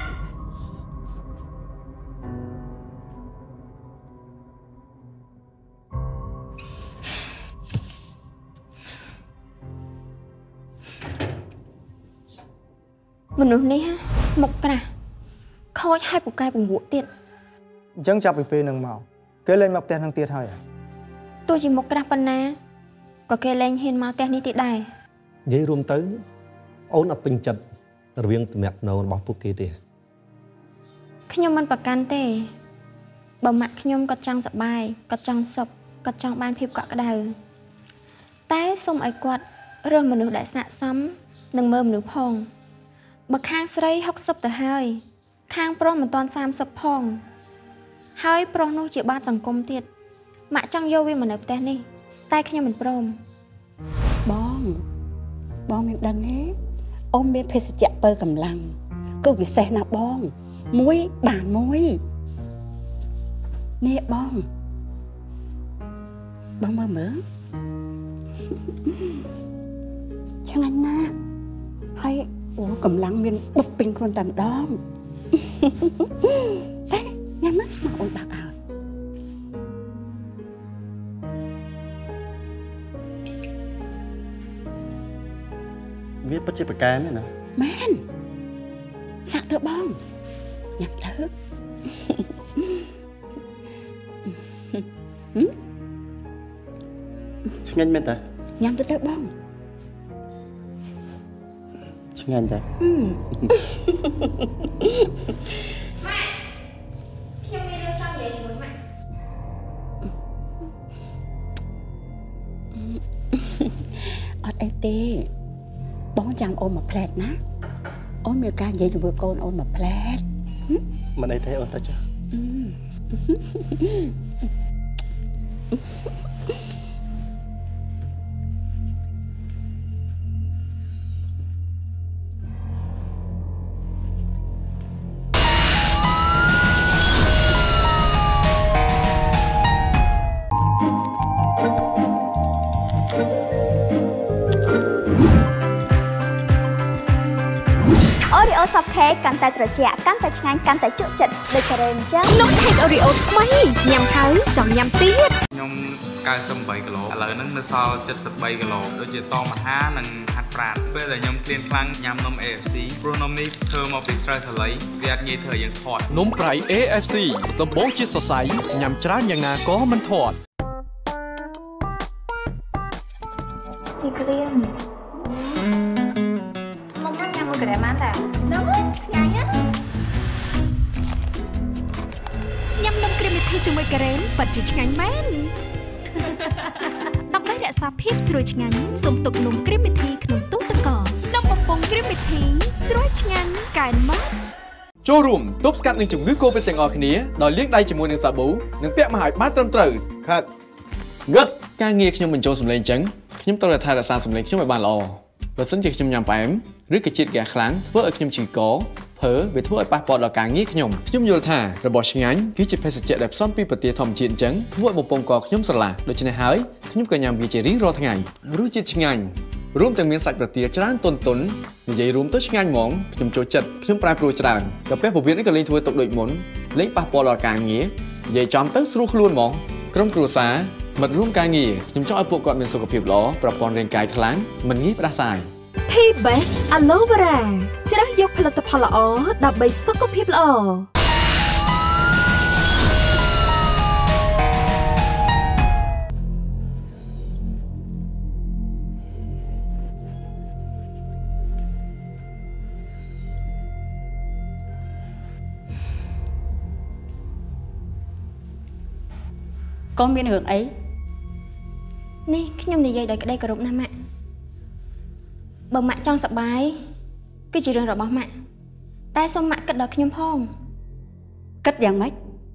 មនុស្សនេះមុខក្រាស់ខូចឲ្យពូកែពង្វក់ទៀតអញ្ចឹងចាប់ពីពេលហ្នឹងមកគេលែងមកផ្ទះហ្នឹងទៀតហើយទោះជាមុខក្រាស់ប៉ុណ្ណាក៏គេលែងហ៊ានមកផ្ទះនេះទៀតដែរនិយាយរួមទៅអូនអត់ពេញចិត្តរវាងទំនាក់ទំនងរបស់ពួកគេទេខ្ញុំមិនប្រកាន់ទេបើម៉ាក់ខ្ញុំក៏ចង់សប្បាយក៏ចង់សុខក៏ចង់បានភាពកក់ក្ដៅតែសូមឲ្យគាត់រើសមនុស្សដែលស័ក្តិសមនិងមើលមនុស្សផងបើខាងស្រី60ទៅហើយខាងប្រុសមិនទាន់30ផងហើយប្រុសនោះជាបាតសង្គមទៀតម៉ាក់ចង់យកវាមកនៅផ្ទះនេះតែខ្ញុំមិនព្រមបងមានដឹងទេអូនមានភេសជ្ជៈបើកម្លាំងគឺពិសេសណាស់បងមួយបានមួយនេះបងមើលឆ្ងាញ់ណាស់ហើយអូកម្លាំងមានបិទពេញខ្លួនតែម្ដងតែញ៉ាំមកអូនដាក់ឲ្យវាពិតជាប្រកែមែនណាមែនសាក់ទៅបងញ៉ាំទៅឆ្ងាញ់មែនតាញ៉ាំទៅបងឆ្ងាញ់ចាម៉ាក់ខ្ញុំមានរឿងចង់និយាយជាមួយម៉ាក់អត់អីទេបងចាំអូនមកផ្លែតណាអូនមានការនិយាយជាមួយកូនអូនមកផ្លែតមិនអីទេអូនទៅចាសពខេកកាន់តែត្រជាក់កាន់តែឆ្ងាញ់កាន់តែជក់ចិត្តដូចការ៉េអញ្ចឹងនំខេកអូរីអូថ្មីញ៉ាំហើយចង់ញ៉ាំទៀតខ្ញុំ 98 គីឡូឥឡូវហ្នឹងនៅសល់73 គីឡូដូចជាតមថានិងហាត់ប្រាណពេលដែលខ្ញុំឃ្លានខ្លាំងញ៉ាំនំ AFC ព្រោះនំនេះធ្វើមកពីស្រូវសាលីវាអាចងាយធ្វើឲ្យយើងធាត់នំប្រៃ AFC សម្បូរជាតិសរសៃញ៉ាំច្រើនយ៉ាងណាក៏មិនធាត់ទីក្រៀមនំហ្នឹងញ៉ាំមួយក្រែបានតានំឆ្ងាញ់ណាស់ញ៉ាំនំគ្រីមមីធីជាមួយការ៉េមពិតជាឆ្ងាញ់មែនដើម្បីរក្សាភាពស្រួយឆ្ងាញ់សូមទុកនំគ្រីមមីធីក្នុងទូទឹកកកនំបំពង់គ្រីមមីធីស្រួយឆ្ងាញ់កែម៉ាស់ចូលរួមទប់ស្កាត់នឹងជំងឺ Covid ទាំងអស់គ្នាដោយលាងដៃជាមួយនឹងសាប៊ូនិងពាក់ម៉ាស់ឲ្យបានត្រឹមត្រូវខាត់ងឹតការងារខ្ញុំបញ្ចូលសម្លេងអញ្ចឹងខ្ញុំត្រូវតែថែរក្សាសម្លេងខ្ញុំឲ្យបានល្អបើសិនជាខ្ញុំញ៉ាំផ្អែមឬក៏ជាតិហ្គាសខ្លាំងធ្វើឲ្យខ្ញុំឈឺកភើវាធ្វើឲ្យប៉ះពាល់ដល់ការងារខ្ញុំយល់ថារបស់ឆ្ងាញ់គឺជាភេសជ្ជៈដែលផ្សំពីប្រទាលធម្មជាតិអញ្ចឹងធ្វើឲ្យបំពង់កខ្ញុំស្រឡះដូច្នេះហើយខ្ញុំក៏ញ៉ាំវាជារៀងរាល់ថ្ងៃរសជាតិឆ្ងាញ់រួមទាំងមានសាច់ប្រទាលច្រើនទន់និយាយរួមទៅឆ្ងាញ់ហ្មងខ្ញុំចូលចិត្តខ្ញុំប្រែប្រួលច្រើនកាពះពោះវៀននេះក៏លេងធ្វើទុកដូចមុនលេងប៉ះពាល់ដល់ការងារនិយាយចំទៅស្រួលខ្លួនហ្មងក្រុមគ្រួសារមិត្តរួមការងារខ្ញុំចង់ឲ្យពួកគាត់មានសុខភាពល្អប្រព័ន្ធរាងកាយខ្លាំងមិនងាយផ្ដាសាយ T-Best Aloe Vera ជ្រើសយកផលិតផលល្អដើម្បីសុខភាពល្អកូនមានរឿងអីនេះខ្ញុំនិយាយដោយក្តីគោរពណាស់ម៉ាក់បើម៉ាក់ចង់សប្បាយគឺជារឿងរបស់ម៉ាក់តែសូមម៉ាក់គិតដល់ខ្ញុំផងគិតយ៉ាងម៉េច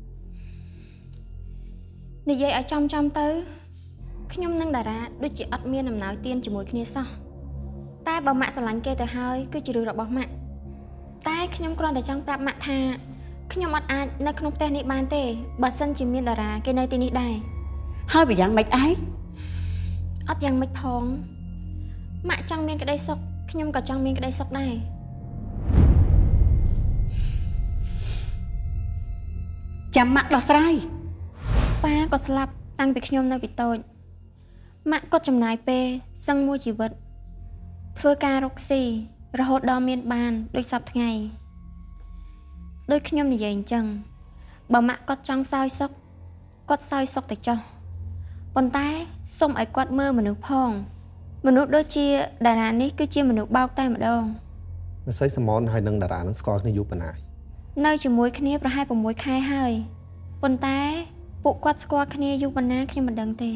និយាយឲ្យចំទៅខ្ញុំនិងតារាដូចជាអត់មានដំណើរទានជាមួយគ្នាសោះតែបើម៉ាក់ស្រឡាញ់គេទៅហើយគឺជារឿងរបស់ម៉ាក់តែខ្ញុំគ្រាន់តែចង់ប្រាប់ម៉ាក់ថាខ្ញុំអត់អាចនៅក្នុងផ្ទះនេះបានទេបើសិនជាមានតារាគេនៅទីនេះដែរហើយវាយ៉ាងម៉េចឯងអត់យ៉ាងម៉េចផងម៉ាក់ចង់មានក្តីសុខខ្ញុំក៏ចង់មានក្តីសុខដែរចាំម៉ាក់ដោះស្រាយប៉ាគាត់ស្លាប់តាំងពីខ្ញុំនៅពីតូចម៉ាក់គាត់ចំណាយពេលសឹងមួយជីវិតធ្វើការរកស៊ីរហូតដល់មានបានដូចសពថ្ងៃដូចខ្ញុំនិយាយអញ្ចឹងបើម៉ាក់គាត់ចង់សោយសុខគាត់សោយសុខទៅចុះប៉ុន្តែសូមឲ្យគាត់មើលមនុស្សផងមនុស្សដូចជាតារានេះគឺជាមនុស្សបោកតែម្ដងម្សៅសមនហើយនឹងតារានឹងស្គាល់គ្នាយូរប៉ុណ្ណានៅជាមួយគ្នាប្រហែល6ខែហើយប៉ុន្តែពួកគាត់ស្គាល់គ្នាយូរប៉ុណ្ណាខ្ញុំមិនដឹងទេ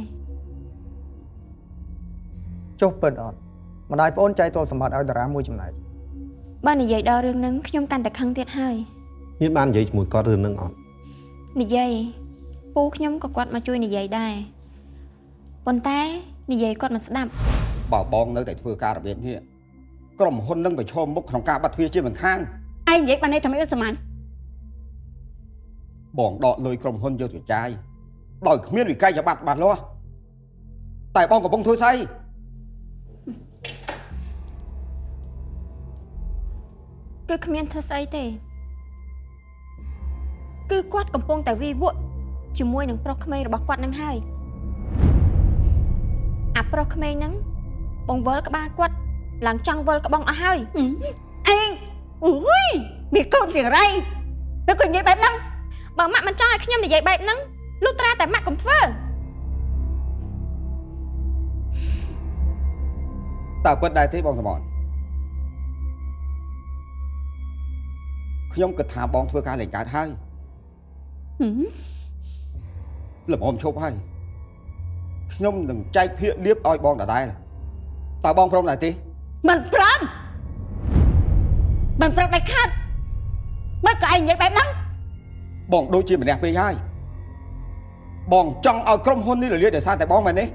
ចុះពិតអត់ម្ដាយប្អូនចែកទ្រព្យសម្បត្តិឲ្យតារាមួយចំណែកបើនិយាយដល់រឿងហ្នឹងខ្ញុំកាន់តែខឹងទៀតហើយមានបាននិយាយជាមួយគាត់រឿងហ្នឹងអត់និយាយពូខ្ញុំក៏គាត់មកជួយនិយាយដែរប៉ុន្តែនិយាយគាត់មិនស្ដាប់បើបងនៅតែធ្វើការរបៀបនេះក្រុមហ៊ុននឹងប្រឈមមុខក្នុងការបាត់ទ្វារជាមិនខានឯងនិយាយបានតែមិនអត់សម័យបងដកលុយក្រុមហ៊ុនយកទៅចាយដោយគ្មានវិក័យប័ត្របានលាស់តែបងកំពុងធ្វើស្អីគឺគ្មានធ្វើស្អីទេគឺគាត់កំពុងតែវិវក់ជាមួយនឹងប្រុសក្មេងរបស់គាត់នឹងហើយអាប្រុសក្មេងហ្នឹងបង្វិលក្បាលគាត់ឡើងចង់វិលក្បងអស់ហើយឯងអូយវាកូនជារៃតែគាត់និយាយបែបហ្នឹងបើម៉ាក់មិនចង់ឲ្យខ្ញុំនិយាយបែបហ្នឹងលុះត្រាតែម៉ាក់កុំធ្វើតើពិតដែរទេបងសមនខ្ញុំគិតថាបងធ្វើការលេងកើតហើយល្មមឈប់ហើយខ្ញុំនឹងចែកភាគលៀបឲ្យបងដដែលតើបងព្រមដែរទេមិនព្រមដៃខាត់មិនក៏ឯងនិយាយបែបហ្នឹងបងដូចជាម្នាក់ពេកហើយបងចង់ឲ្យក្រុមហ៊ុននេះរលាយដោយសារតែបងមែនទេ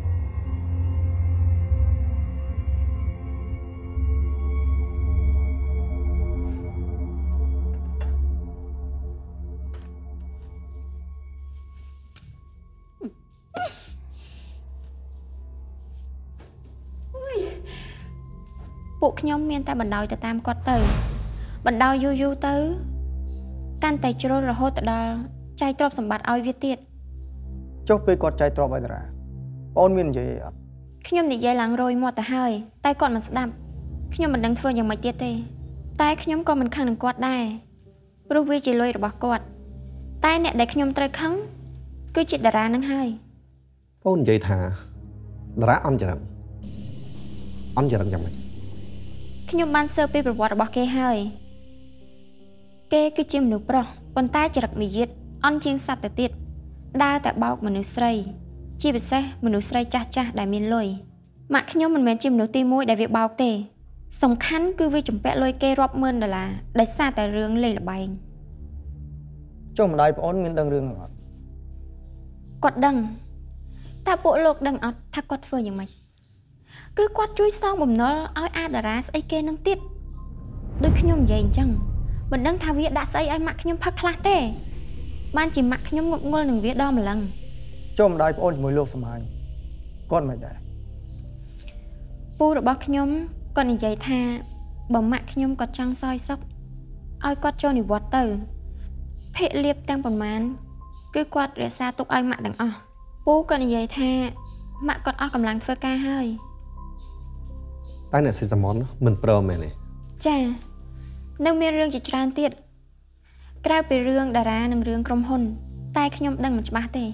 ពួកខ្ញុំមានតែបណ្ដោយទៅតាមគាត់ទៅបណ្ដោយយូរទៅកាន់តែជ្រុលរហូតទៅដល់ចែកទ្រព្យសម្បត្តិឲ្យវាទៀតចុះពេលគាត់ចែកទ្រព្យឲ្យតារាបងអូនមាននិយាយអីអត់ខ្ញុំនិយាយឡើងរយមាត់ទៅហើយតែគាត់មិនស្ដាប់ខ្ញុំមិនដឹងធ្វើយ៉ាងម៉េចទៀតទេតែខ្ញុំក៏មិនខឹងនឹងគាត់ដែរព្រោះវាជាលុយរបស់គាត់តែអ្នកដែលខ្ញុំត្រូវខឹងគឺជាតារានឹងហើយបងនិយាយថាតារាអន់ចរិតយ៉ាងម៉េចខ្ញុំបានស៊ើបពីប្រវត្តិរបស់គេហើយគេគឺជាមនុស្សប្រុសប៉ុន្តែចរិតមាយាទអន់ជាងសត្វទៅទៀតដើរតែបោកមនុស្សស្រីជាពិសេសមនុស្សស្រីចាស់ដែលមានលុយម៉ាក់ខ្ញុំមិនមែនជាមនុស្សទី1ដែលវាបោកទេសំខាន់គឺវាចម្ពាក់លុយគេរាប់ម៉ឺនដុល្លារដោយសារតែរឿងលេងល្បែងចុះម្ដាយប្អូនមានដឹងរឿងហ្នឹងអត់គាត់ដឹងតែពួកលោកដឹងអត់ថាគាត់ធ្វើយ៉ាងម៉េចគឺគាត់ជួយសងបំណុលឲ្យអាតារាស្អីគេនឹងទៀតដូចខ្ញុំនិយាយអញ្ចឹងមិនដឹងថាវាដាក់ស្អីឲ្យម៉ាក់ខ្ញុំផឹកខ្លះទេបានជាម៉ាក់ខ្ញុំងប់ងល់នឹងវាដល់ម្លឹងចុះម្ដាយប្អូនជាមួយលោកសម្អាញគាត់មិនដែរពូរបស់ខ្ញុំគាត់និយាយថាបើម៉ាក់ខ្ញុំគាត់ចង់សោយសុខឲ្យគាត់ចូលនិវត្តន៍ទៅភេកលៀបទាំងប៉ុន្មានគឺគាត់រក្សាទុកឲ្យម៉ាក់ទាំងអស់ពូគាត់និយាយថាម៉ាក់គាត់អស់កម្លាំងធ្វើការហើយតែអ្នកសិសមនមិនព្រមមែនទេចានៅមានរឿងជាច្រើនទៀតក្រៅពីរឿងតារានិងរឿងក្រុមហ៊ុនតែខ្ញុំដឹងមិនច្បាស់ទេ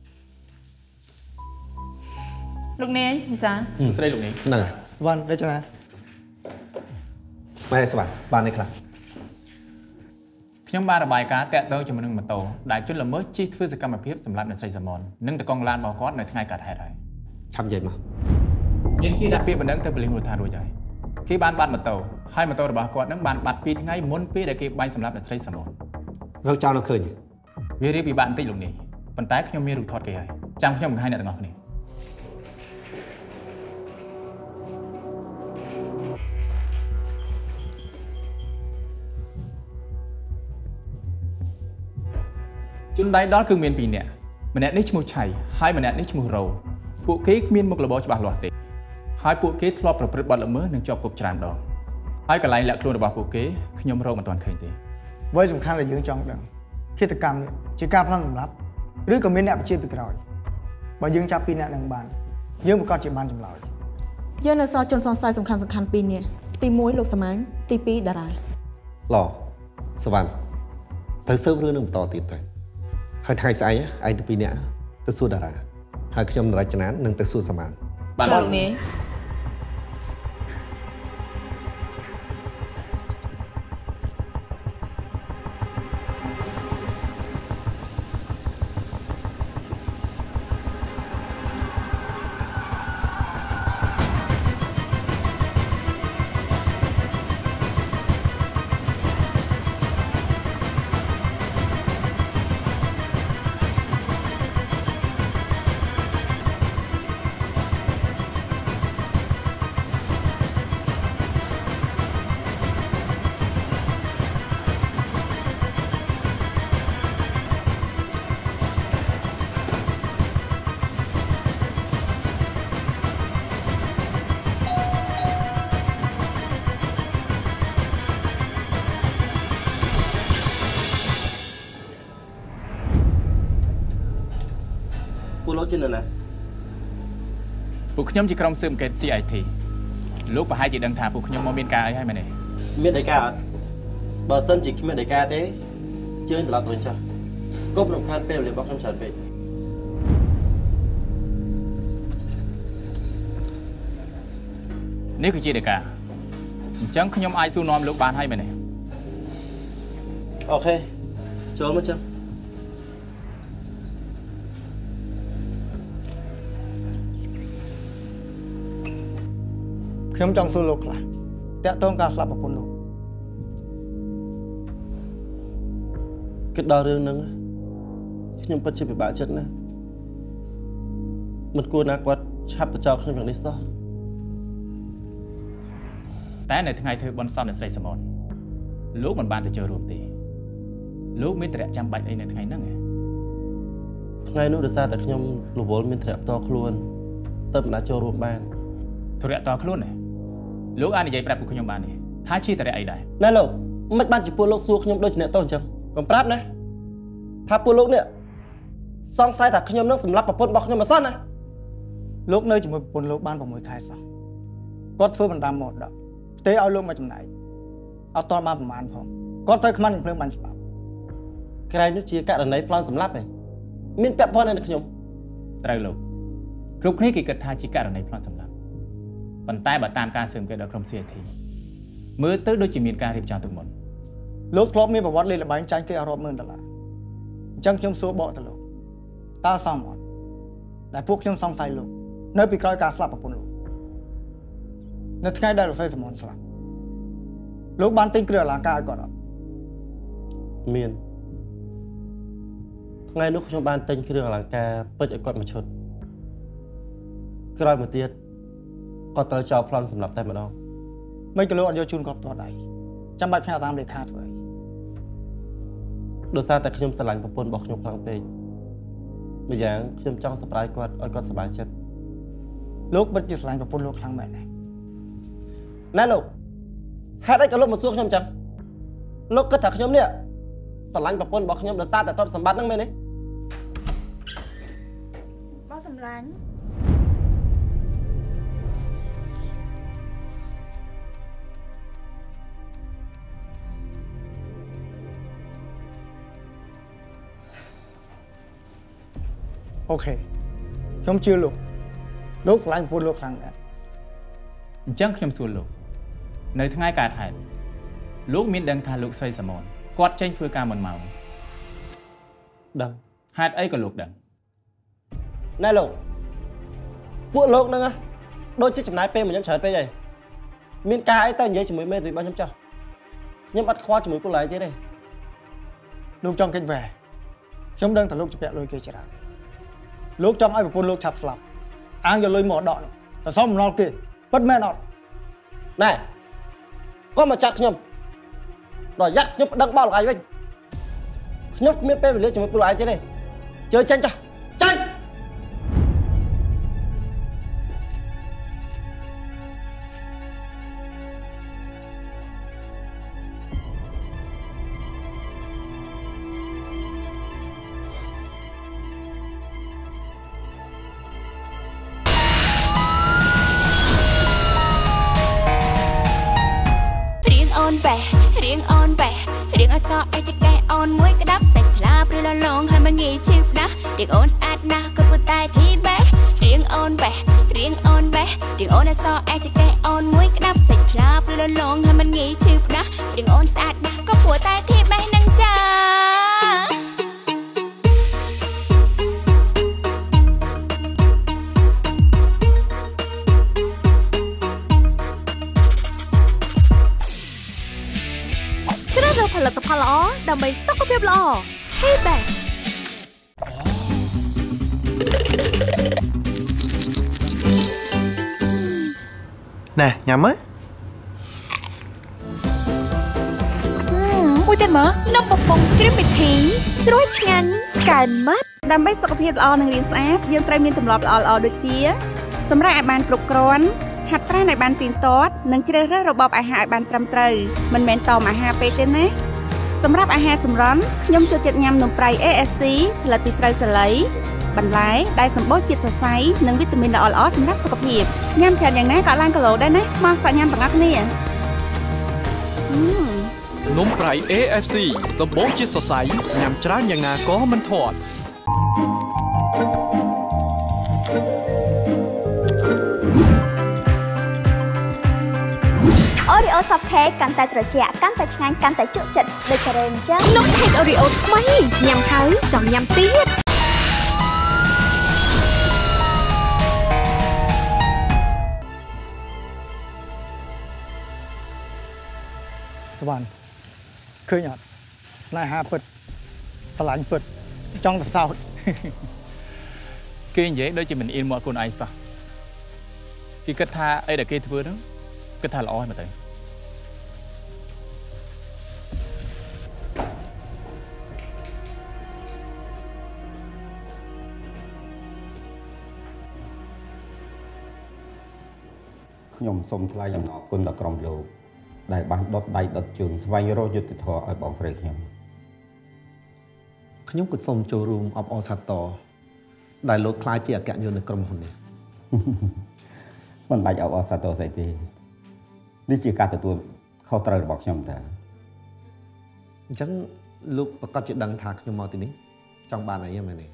លោកនាយវិសាសួស្តីលោកនាយហ្នឹងវ៉ាន់រចនាម៉ែស្វាបានទេខ្លះខ្ញុំបានរបាយការណ៍តាក់ទងជាមួយនឹងម៉ូតូដែលជនល្មើសជិះធ្វើសកម្មភាពសម្រាប់អ្នកស្រីសមននិងតកង់ឡានរបស់គាត់នៅថ្ងៃកើតហេតុហើយឆាប់និយាយមកមានគេដាក់ពាក្យបណ្ដឹងទៅប៉ូលីសមូលដ្ឋានរួចហើយគេបានបាត់ម៉ូតូហើយម៉ូតូរបស់គាត់នឹងបានបាត់2ថ្ងៃមុនពេលដែលគេបាញ់សម្លាប់អ្នកស្រីសមនរកចោលនៅឃើញវារៀបពិបាកបន្តិចលោកនាយប៉ុន្តែខ្ញុំមានរូបថតគេហើយចាំខ្ញុំបង្ហាញអ្នកទាំងអស់គ្នាជនដៃដល់គឺមាន2នាក់ម្នាក់នេះឈ្មោះឆៃហើយម្នាក់នេះឈ្មោះរ៉ូពួកគេគ្មានមុខរបរច្បាស់លាស់ទេហើយពួកគេធ្លាប់ប្រព្រឹត្តបទល្មើសនិងជាប់គុកច្រើនដងហើយកន្លែងលាក់ខ្លួនរបស់ពួកគេខ្ញុំរកមិនទាន់ឃើញទេអ្វីសំខាន់ដែលយើងចង់ដឹងឃាតកម្មនេះជាការប្លន់សម្លាប់ឬក៏មានអ្នកបញ្ជាពីក្រោយបើយើងចាប់ពីអ្នកនឹងបានយើងប្រកាសជាបានចម្លើយយើងនៅសល់ជនសង្ស័យសំខាន់2នាក់ទី1លោកសម្អាញទី2តារាឡសវណ្ណទៅស៊ើបរឿងនឹងបន្តទៀតទៅហើយថ្ងៃស្អែកឯងទៅ2នាក់ទៅសួរតារាហើយខ្ញុំរចនានឹងទៅសួរសមានបាទលោកនាយលោកជានរណាពួកខ្ញុំជាក្រុមស៊ើបអង្កេត CIT លោកប្រហែលជាដឹងថាពួកខ្ញុំមកមានការអីហើយមែនទេមានដីកាអត់បើសិនជាគ្មានដីកាទេជើញត្រឡប់ទៅចាស់កុំរំខានពេលវេលារបស់ខ្ញុំច្រើនពេកនេះគឺជាដីកាអញ្ចឹងខ្ញុំអាចសួរនាំលោកបានហើយមែនទេអូខេចូលមកចឹងខ្ញុំចង់សួរលោកខ្លះតាក់ទងការស្លាប់ប្រពន្ធលោកគិតដល់រឿងហ្នឹងខ្ញុំពិតជាពិបាកចិត្តណាស់មិនគួរណាគាត់ឆាប់ទៅចោលខ្ញុំយ៉ាងនេះសោះតែនៅថ្ងៃធ្វើបុណ្យសពអ្នកស្រីសមនលោកមិនបានទៅចូលរួមទេលោកមានទរៈចាំបាច់អីនៅថ្ងៃហ្នឹងថ្ងៃនោះដោយសារតែខ្ញុំរវល់មានទរៈផ្ទាល់ខ្លួនទៅមិនអាចចូលរួមបានទរៈផ្ទាល់ខ្លួនទេលោកអាចនិយាយប្រាប់ពួកខ្ញុំបានទេថាជាទរៈអីដែរណែលោកមិនបានជាពួកលោកសួរខ្ញុំដូចជាអ្នកតោះអញ្ចឹងកុំប្រាប់ណាថាពួកលោកនេះសង្ស័យថាខ្ញុំនឹងសម្លាប់ប្រពន្ធរបស់ខ្ញុំមិនសិនណាលោកនៅជាមួយប្រពន្ធលោកបាន6ខែសោះគាត់ធ្វើបណ្ដាំមកដល់ផ្ទេឲ្យលោកមកចំណែកអត់តបានប្រមាណផងគាត់ទៅខ្មាន់ភ្លើងបានច្បាប់ក្រែងនោះជាករណីប្លន់សម្លាប់ឯងមានពាក់ព័ន្ធនឹងខ្ញុំត្រូវលោកគ្រប់គ្នាគេគិតថាជាករណីប្លន់សម្លាប់ប៉ុន្តែបើតាមការស៊ើបអង្កេតដល់ក្រុម CIT មើលទៅដូចជាមានការរៀបចំទុកមុនលោកធ្លាប់មានប្រវត្តិលេខល្បែងចាញ់គេរាប់ម៉ឺនដុល្លារអញ្ចឹងខ្ញុំសួរបកទៅលោកតើសមអត់ដែលពួកខ្ញុំសង្ស័យលោកនៅពីក្រោយការស្លាប់ប្រពន្ធលោកនៅថ្ងៃដែលលោកស្រីសមនស្លាប់លោកបានទិញគ្រឿងអលង្ការឲ្យគាត់អត់មានថ្ងៃនោះខ្ញុំបានទិញគ្រឿងអលង្ការពេជ្រឲ្យគាត់មួយឈុតក្រោយមកទៀតគាត់ត្រូវចោលប្លន់សម្រាប់តែម្ដងមិនក៏លោកអត់យកជូនគាត់ផ្ទាល់ដៃចាំបាច់ផ្ញើតាមលេខាធ្វើអីដោយសារតែខ្ញុំស្រឡាញ់ប្រពន្ធរបស់ខ្ញុំខ្លាំងពេកម្យ៉ាងខ្ញុំចង់សប្បាយគាត់ឲ្យគាត់សប្បាយចិត្តលោកពិតជាស្រឡាញ់ប្រពន្ធលោកខ្លាំងមែនទេណែលោកហេតុអីក៏លោកមកសួរខ្ញុំចឹងលោកគិតថាខ្ញុំនេះស្រឡាញ់ប្រពន្ធរបស់ខ្ញុំដោយសារតែទ្រព្យសម្បត្តិហ្នឹងមែនទេបងសម្លាញ់អូខេខ្ញុំជឿលោកស្រឡាញ់ប្រពន្ធលោកខ្លាំងណាស់អញ្ចឹងខ្ញុំសួរលោកនៅថ្ងៃកើតហេតុលោកមានដឹងថាលោកស្រីសមនគាត់ចេញធ្វើការមុនម៉ោងដឹងហេតុអីក៏លោកដឹងណែលោកពួកលោកហ្នឹងដូចជាចំណាយពេលមកខ្ញុំច្រើនពេកហើយមានការអីទៅនិយាយជាមួយមេធាវីរបស់ខ្ញុំចុះខ្ញុំអត់ខ្វល់ជាមួយពួកឡើយទៀតទេលោកចង់គេចវ៉ែខ្ញុំដឹងថាលោកជាពាក់លុយគេច្រើនលោកចង់ឲ្យប្រពន្ធលោកឆាប់ស្លាប់អាងយកលុយមកដកតែសុំបំណុលគេពិតមែនអត់ណែគាត់មកចាត់ខ្ញុំដល់យ៉ាក់ខ្ញុំប្តឹងបោកលោកឯងវិញខ្ញុំគ្មានពេលវេលាជាមួយពួកលោកឯងទៀតទេជើចាញ់ចាស់ចាញ់រៀងអូនបែរៀងអសអេចកែអូនមួយក្តាប់សាច់ផ្លាព្រឺលឡងហើយមិនងាយឈឺផ្ដាស់រៀងអូនស្អាតណាស់ក៏ប៉ុន្តែទីបែរៀងអូនបែរៀងអូនបែរៀងអូនអសអេចកែអូនមួយក្តាប់សាច់ផ្លាព្រឺលឡងហើយមិនងាយឈឺផ្ដាស់រៀងអូនស្អាតណាស់ក៏ប៉ុន្តែទីបែនឹងចាផលិតផលល្អដើម្បីសុខភាពល្អ Hey Best ណែញ៉ាំមើលមួយទៀតមើលនំបំពង់គ្រីមមីធីស្រួយឆ្ងាញ់កែម៉ាត់ដើម្បីសុខភាពល្អនិងរាងស្អាតយើងត្រូវមានទម្លាប់ល្អៗដូចជាសម្រាប់ឲ្យបានគ្រប់គ្រាន់ហាត់ប្រាណឲ្យបានទៀងទាត់និងជ្រើសរើសរបបអាហារឲ្យបានត្រឹមត្រូវមិនមែនតមអាហារពេកទេណាសម្រាប់អាហារសម្រន់ខ្ញុំចូលចិត្តញ៉ាំនំប្រៃ ASC ផលិតពីស្រូវសាលីបន្លែដែលសម្បូរជាតិសរសៃនិងវីតាមីនល្អៗសម្រាប់សុខភាពញ៉ាំច្រើនយ៉ាងណាក៏ឡើងគីឡូដែរណាមកសាច់ញ៉ាំទាំងអស់គ្នានំប្រៃ AFC សម្បូរជាតិសរសៃញ៉ាំច្រើនយ៉ាងណាក៏មិនធាត់ Oreo soft cake កាន់តែត្រជាក់កាន់តែឆ្ងាញ់កាន់តែជក់ចិត្តដូចការ៉េអញ្ចឹងនំ cake Oreo ថ្មីញ៉ាំហើយចង់ញ៉ាំទៀតសវណ្ណឃើញអត់ស្នេហាពិតស្រឡាញ់ពិតចង់ទៅសោតគេនិយាយដូចជាមិនអៀនមាត់ខ្លួនឯងសោះគេគិតថាអីដែលគេធ្វើហ្នឹងគិតថាល្អមែនទេខ្ញុំសូមថ្លែងអំណរគុណដល់ក្រុមលោកដែលបានដុតដៃដុតជើងស្វែងរកយុត្តិធម៌ឲ្យបងស្រីខ្ញុំខ្ញុំក៏សូមចូលរួមអបអរសាទរដែលលោកខ្លាចជាអគ្គនាយកនៃក្រុមហ៊ុននេះមិនបាច់អបអរសាទរស្អីទេនេះជាការទទួលខុសត្រូវរបស់ខ្ញុំតាអញ្ចឹងលោកប្រកាសជាដឹងថាខ្ញុំមកទីនេះចង់បានអីយ៉ាងម៉េចនេះ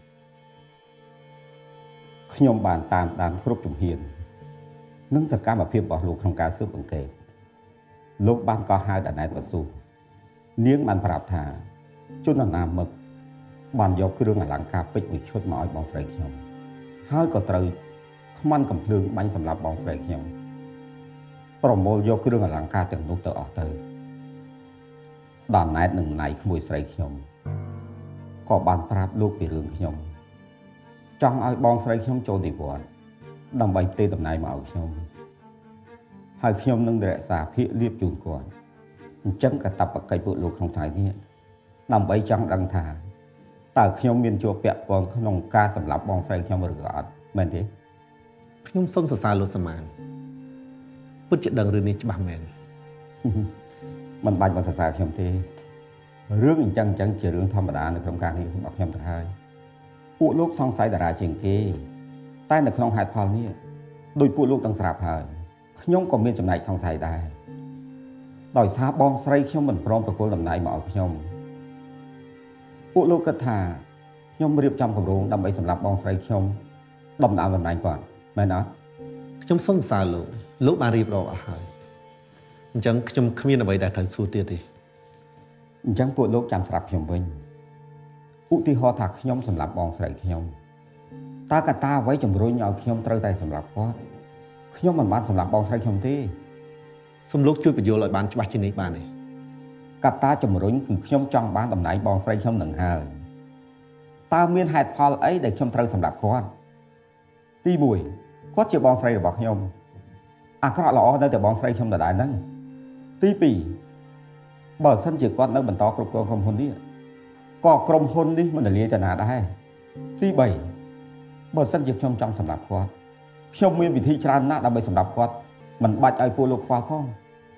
ខ្ញុំបានតាមដានគ្រប់ជំហាននិងសកម្មភាពរបស់លោកក្នុងការស៊ើបអង្កេតលោកបានកោះហៅដណែតវសុនាងបានប្រាប់ថាជនអនាមិកបានយកគ្រឿងអលង្ការពេជ្រមួយឈុតមកឲ្យបងស្រីខ្ញុំហើយក៏ត្រូវខ្មាន់កំភ្លើងបាញ់សម្លាប់បងស្រីខ្ញុំប្រមូលយកគ្រឿងអលង្ការទាំងនោះទៅអស់ទៅដណែតនិងណៃក្មួយស្រីខ្ញុំក៏បានប្រាប់លោកពីរឿងខ្ញុំចង់ឲ្យបងស្រីខ្ញុំចូលនិវត្តន៍ដើម្បីផ្ទេរតំណែងមកឲ្យខ្ញុំហើយខ្ញុំនឹងរក្សាភាគលាភជូនគាត់អញ្ចឹងកាតព្វកិច្ចពួកលោកក្នុងថ្ងៃនេះដើម្បីចង់ដឹងថាតើខ្ញុំមានជាប់ពាក់ព័ន្ធក្នុងការសម្លាប់បងស្រីខ្ញុំឬក៏អត់មែនទេខ្ញុំសូមសរសើរលោកសមានពិតជាដឹងរឿងនេះច្បាស់មែនមិនបាច់មកសរសើរខ្ញុំទេរឿងអញ្ចឹងជារឿងធម្មតានៅក្នុងការងាររបស់ខ្ញុំទៅហើយពួកលោកសង្ស័យតារាជាងគេតែនៅក្នុងហេតុផលនេះដោយពួកលោកទាំងស្រាប់ហើយខ្ញុំក៏មានចំណែកសង្ស័យដែរដោយសារបងស្រីខ្ញុំមិនព្រមប្រគល់តំណែងមកឲ្យខ្ញុំពួកលោកគិតថាខ្ញុំរៀបចំគម្រោងដើម្បីសម្លាប់បងស្រីខ្ញុំដំណើរតំណែងគាត់មែនអត់ខ្ញុំសូមសរសើរលោកបានរៀបរាប់អស់ហើយអញ្ចឹងខ្ញុំគ្មានអ្វីដែលត្រូវសួរទៀតទេអញ្ចឹងពួកលោកចាំស្រាប់ខ្ញុំវិញឧទាហរណ៍ថាខ្ញុំសម្លាប់បងស្រីខ្ញុំតើកត្តាអ្វីជំរុញឲ្យខ្ញុំត្រូវតែសម្លាប់គាត់ខ្ញុំមិនបានសម្លាប់បងស្រីខ្ញុំទេសូមលោកជួយបញ្យល់ឲ្យបានច្បាស់ជាងនេះបានទេកត្តាជំរុញគឺខ្ញុំចង់បានតំណែងបងស្រីខ្ញុំនឹងហើយតើមានហេតុផលអីដែលខ្ញុំត្រូវសម្លាប់គាត់ទី1គាត់ជាបងស្រីរបស់ខ្ញុំអាក្រក់ល្អនៅតែបងស្រីខ្ញុំដដែលហ្នឹងទី2បើសិនជាគាត់នៅបន្តគ្រប់គ្រងក្រុមហ៊ុននេះក៏ក្រុមហ៊ុននេះមិនរលាយទៅណាដែរទី3បើសិនជាខ្ញុំចង់សម្លាប់គាត់ខ្ញុំមានវិធីច្រើនណាស់ដើម្បីសម្លាប់គាត់មិនបាច់ឲ្យពួកលោកខ្វល់ផង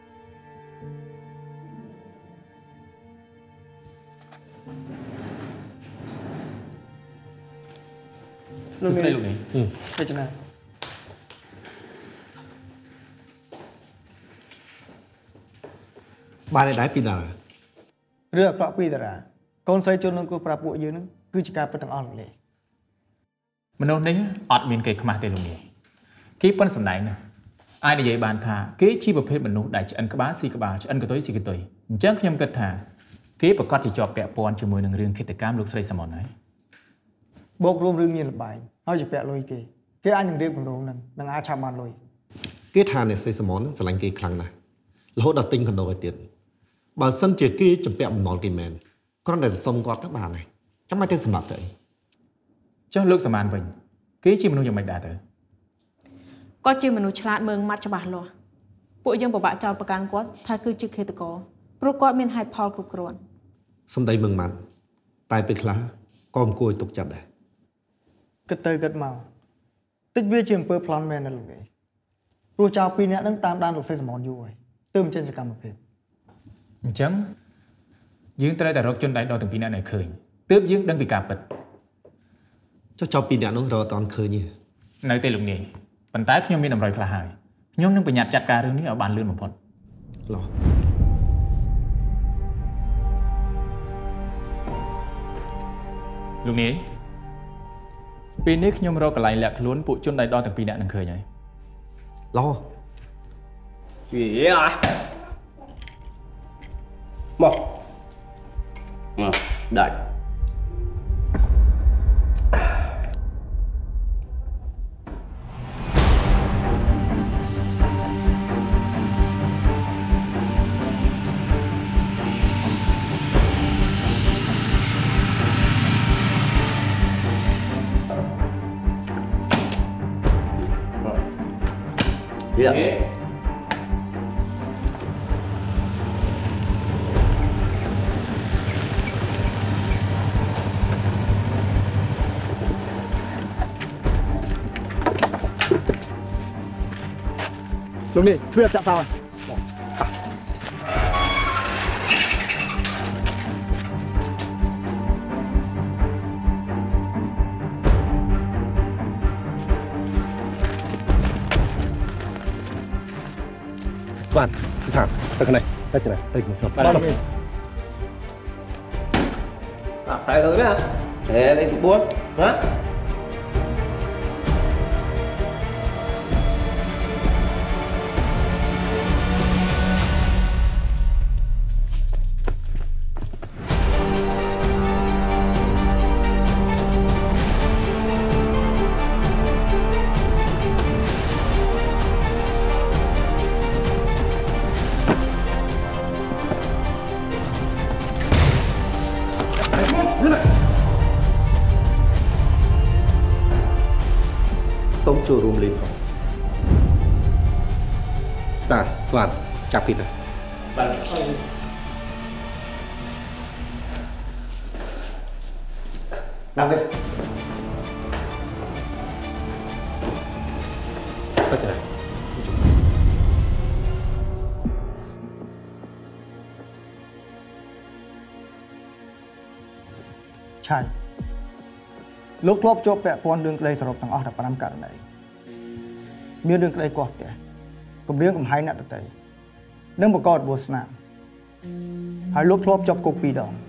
លោកស្រីលោកនេះទៅចំណាបានតែពីតារារឿងអាក្រក់ពីតារាកូនស្រីជននឹងគូប្រាប់ពួកយើងនឹងគឺជាការពិតទាំងអស់លោកនេះមនុស្សនេះអត់មានគេខ្មាស់ទេលោកនេះគេប៉ុនសម្ដែងណាអាចនិយាយបានថាគេជាប្រភេទមនុស្សដែលឆ្អិនក្បាលស៊ីក្បាលឆ្អិនកតុយស៊ីកតុយអញ្ចឹងខ្ញុំគិតថាគេប្រកាសជាជាប់ពាក់ព័ន្ធជាមួយនឹងរឿងឃាតកម្មលោកស្រីសមនហើយបោករួមរឿងមានលបាយហើយជាពាក់លុយគេអាចនឹងរៀបគម្រោងនឹងអាចឆាប់បានលុយគេថាអ្នកស្រីសមនស្រឡាញ់គេខ្លាំងណាស់រហូតដល់ទិញខុនដូឲ្យទៀតបើសិនជាគេចម្ពាក់បំណុលគេមែនគ្រាន់តែសុំគាត់ទៅបានហើយចាំមិនទៅសម្រាប់ទៅអីចុះលោកសមានវិញគេជាមនុស្សយ៉ាងម៉េចដែរទៅគាត់ជាមនុស្សឆ្លាតមើងម៉ាត់ច្បាស់លាស់ពួកយើងពិបាកចោទប្រកាន់គាត់ថាគឺជាឃាតករព្រោះគាត់មានហេតុផលគ្រប់គ្រាន់សំដីមឹងម៉ាត់តែពេលខ្លះក៏មិនគួរឲ្យទុកចិត្តដែរគិតទៅគិតមកតិចវាជាអំពើប្លន់មែនណាលោកនេះព្រោះចៅពីរនាក់នឹងតាមដានលោកស្រីសមនយូរហើយទើបចេញសកម្មភាពអញ្ចឹងយើងត្រូវតែរកជនដៃដល់ទាំងពីរនាក់ឲ្យឃើញទើបយើងដឹងពីការពិតចុះចោលពីរនាក់នោះរកអត់ទាន់ឃើញទេនៅទេលោកនាយប៉ុន្តែខ្ញុំមានតម្រុយខ្លះហើយខ្ញុំនឹងប្រញាប់ចាត់ការរឿងនេះឲ្យបានលឿនបំផុតឡោះលោកនាយពេលនេះខ្ញុំរកកន្លែងលាក់ខ្លួនពួកជនដៃដល់ទាំងពីរនាក់នឹងឃើញហើយឡោះ Chuyện à? Một đợi Yeah. លោកនេះធ្វើចាក់សោអបាទពិសាទៅខាងនេះទៅខាងនេះទៅខ្ញុំបាទ Sai rồi đấy à? Thế đây thì buôn hả? Sống cho room lên không? Dạ, Soạn, chào Peter. Đang đi. Tất cả. Chai. លោកធ្លាប់ជាប់ពាក់ព័ន្ធរឿងក្តីសរុបទាំងអស់15ករណីមានរឿងក្តីកោះផ្ទះគម្រាមកំហែងអ្នកដទៃនិងបង្ករបួសស្នាមហើយលោកធ្លាប់ជាប់គុក2 ដង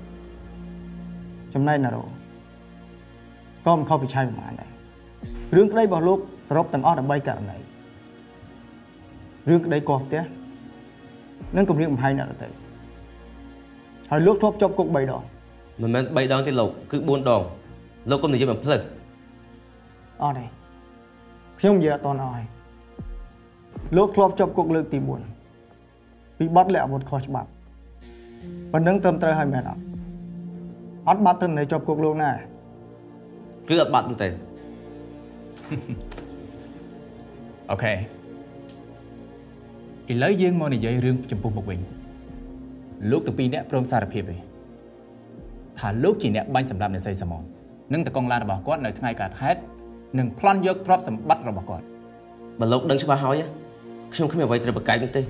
ចំណែកណារ៉ូក៏មិនខុសពីឆៃប្រហែលដែររឿងក្តីរបស់លោកសរុបទាំងអស់13ករណីរឿងក្តីកោះផ្ទះនិងគម្រាមកំហែងអ្នកដទៃហើយលោកធ្លាប់ជាប់គុក3 ដងមិនមែន3 ដងទេលោកគឺ4 ដង លោកកុំនិយាយបំភ្លឺអត់ទេខ្ញុំនិយាយអត់តន់អស់ហើយលោកធ្លាប់ជាប់គុកលើកទី 4 ពីបទលាក់អាវុធខុសច្បាប់ប៉ុណ្ណឹងត្រឹមត្រូវហើយមែនអត់បាត់ទៅនៃជាប់គុកលោកណាគឺអត់បាត់ទេអូខេឥឡូវយើងមកនិយាយរឿងចំពោះមុខវិញលោកទាំងពីរនាក់ព្រមសារភាពទេថាលោកជាអ្នកបាញ់សម្លាប់អ្នកស្រីសមន នឹងតកងឡានរបស់គាត់នៅថ្ងៃកើតហេតុនឹងប្លន់យកទ្រព្យសម្បត្តិរបស់គាត់បើលោកដឹងច្បាស់ហើយខ្ញុំគ្មានអ្វីត្រូវប្រកែកនោះទេ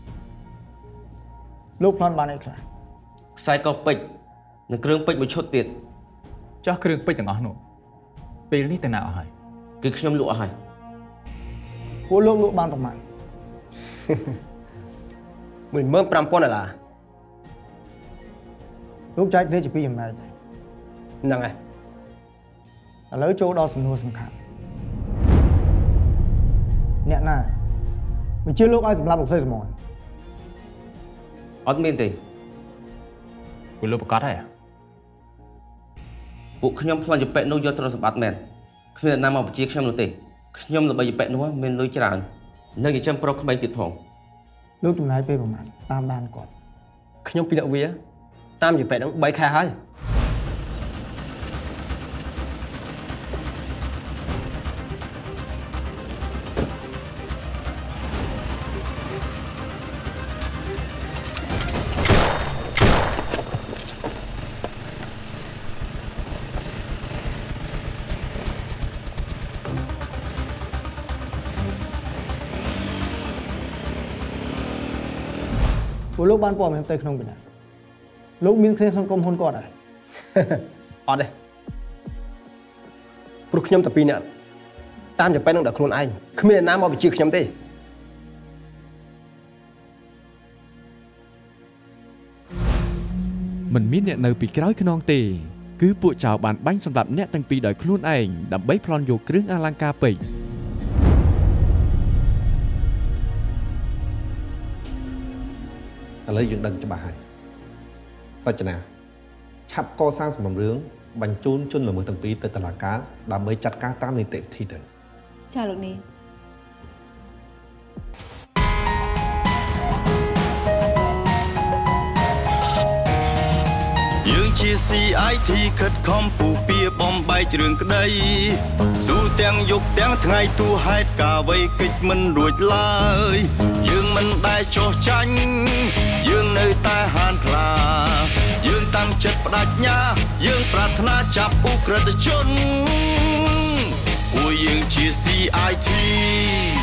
លោកប្លន់បានអីខ្លះខ្សែកពេជ្រនិងគ្រឿងពេជ្រមួយឈុតទៀតចោះគ្រឿងពេជ្រទាំងអស់នោះពេលនេះទៅណាអស់ហើយគឺខ្ញុំលក់អស់ហើយពួកលោកលក់បានប្រមាណ 15000 ដុល្លារលោកចែកគ្នាជាពីរចំណែកហ្នឹងហើយឥឡូវចូលដល់សំណួរសំខាន់អ្នកណាបញ្ជាលោកឲ្យសម្លាប់លោកស្រីសមនអត់មានទេពួកលោកប្រកាសហើយពួកខ្ញុំប្លន់យប៉ែនោះយកទ្រព្យសម្បត្តិមែនគ្មានអ្នកណាមកបញ្ជាខ្ញុំនោះទេខ្ញុំល្បីយប៉ែនោះមានលុយច្រើននិងចិញ្ចឹមប្រុសក្មេងទៀតផងលោកចំណាយពេលប្រហែលតាមដានគាត់ខ្ញុំពីអ្នកវាតាមយប៉ែនោះ3 ខែហើយពួកលោកបានព័ត៌មានទៅក្នុងពីណាលោកមានគ្នាក្នុងក្រុមហ៊ុនគាត់ហ៎អត់ទេព្រោះខ្ញុំតែពីរនាក់តាមយប៉ែនឹងដល់ខ្លួនឯងគ្មានអ្នកណាមកបញ្ជាខ្ញុំទេមិនមានអ្នកនៅពីក្រោយខ្នងទេគឺពួកចៅបានបាញ់សម្រាប់អ្នកទាំងពីរដោយខ្លួនឯងដើម្បីប្លន់យកគ្រឿងអលង្ការពេជ្រឥឡូវយើងដឹងច្បាស់ហើយរចនាឆាប់កសាងសំណុំរឿងបញ្ជូនជនល្មើសទាំងពីរទៅតុលាការដើម្បីចាត់ការតាមនីតិវិធីទៅចាលោកនាងយើងជា CIT ខិតខំពុះពៀបំបែករឿងក្តីស៊ូទាំងយប់ទាំងថ្ងៃទូហេតុការវ័យកិច្ចមិនរួចឡើយយើងមិនដែលចោះចាញ់យើងនៅតែហានថ្លាយើងតាំងចិត្តបដិញ្ញាយើងប្រាថ្នាចាប់ឧក្រិដ្ឋជនពួកយើងជា CIT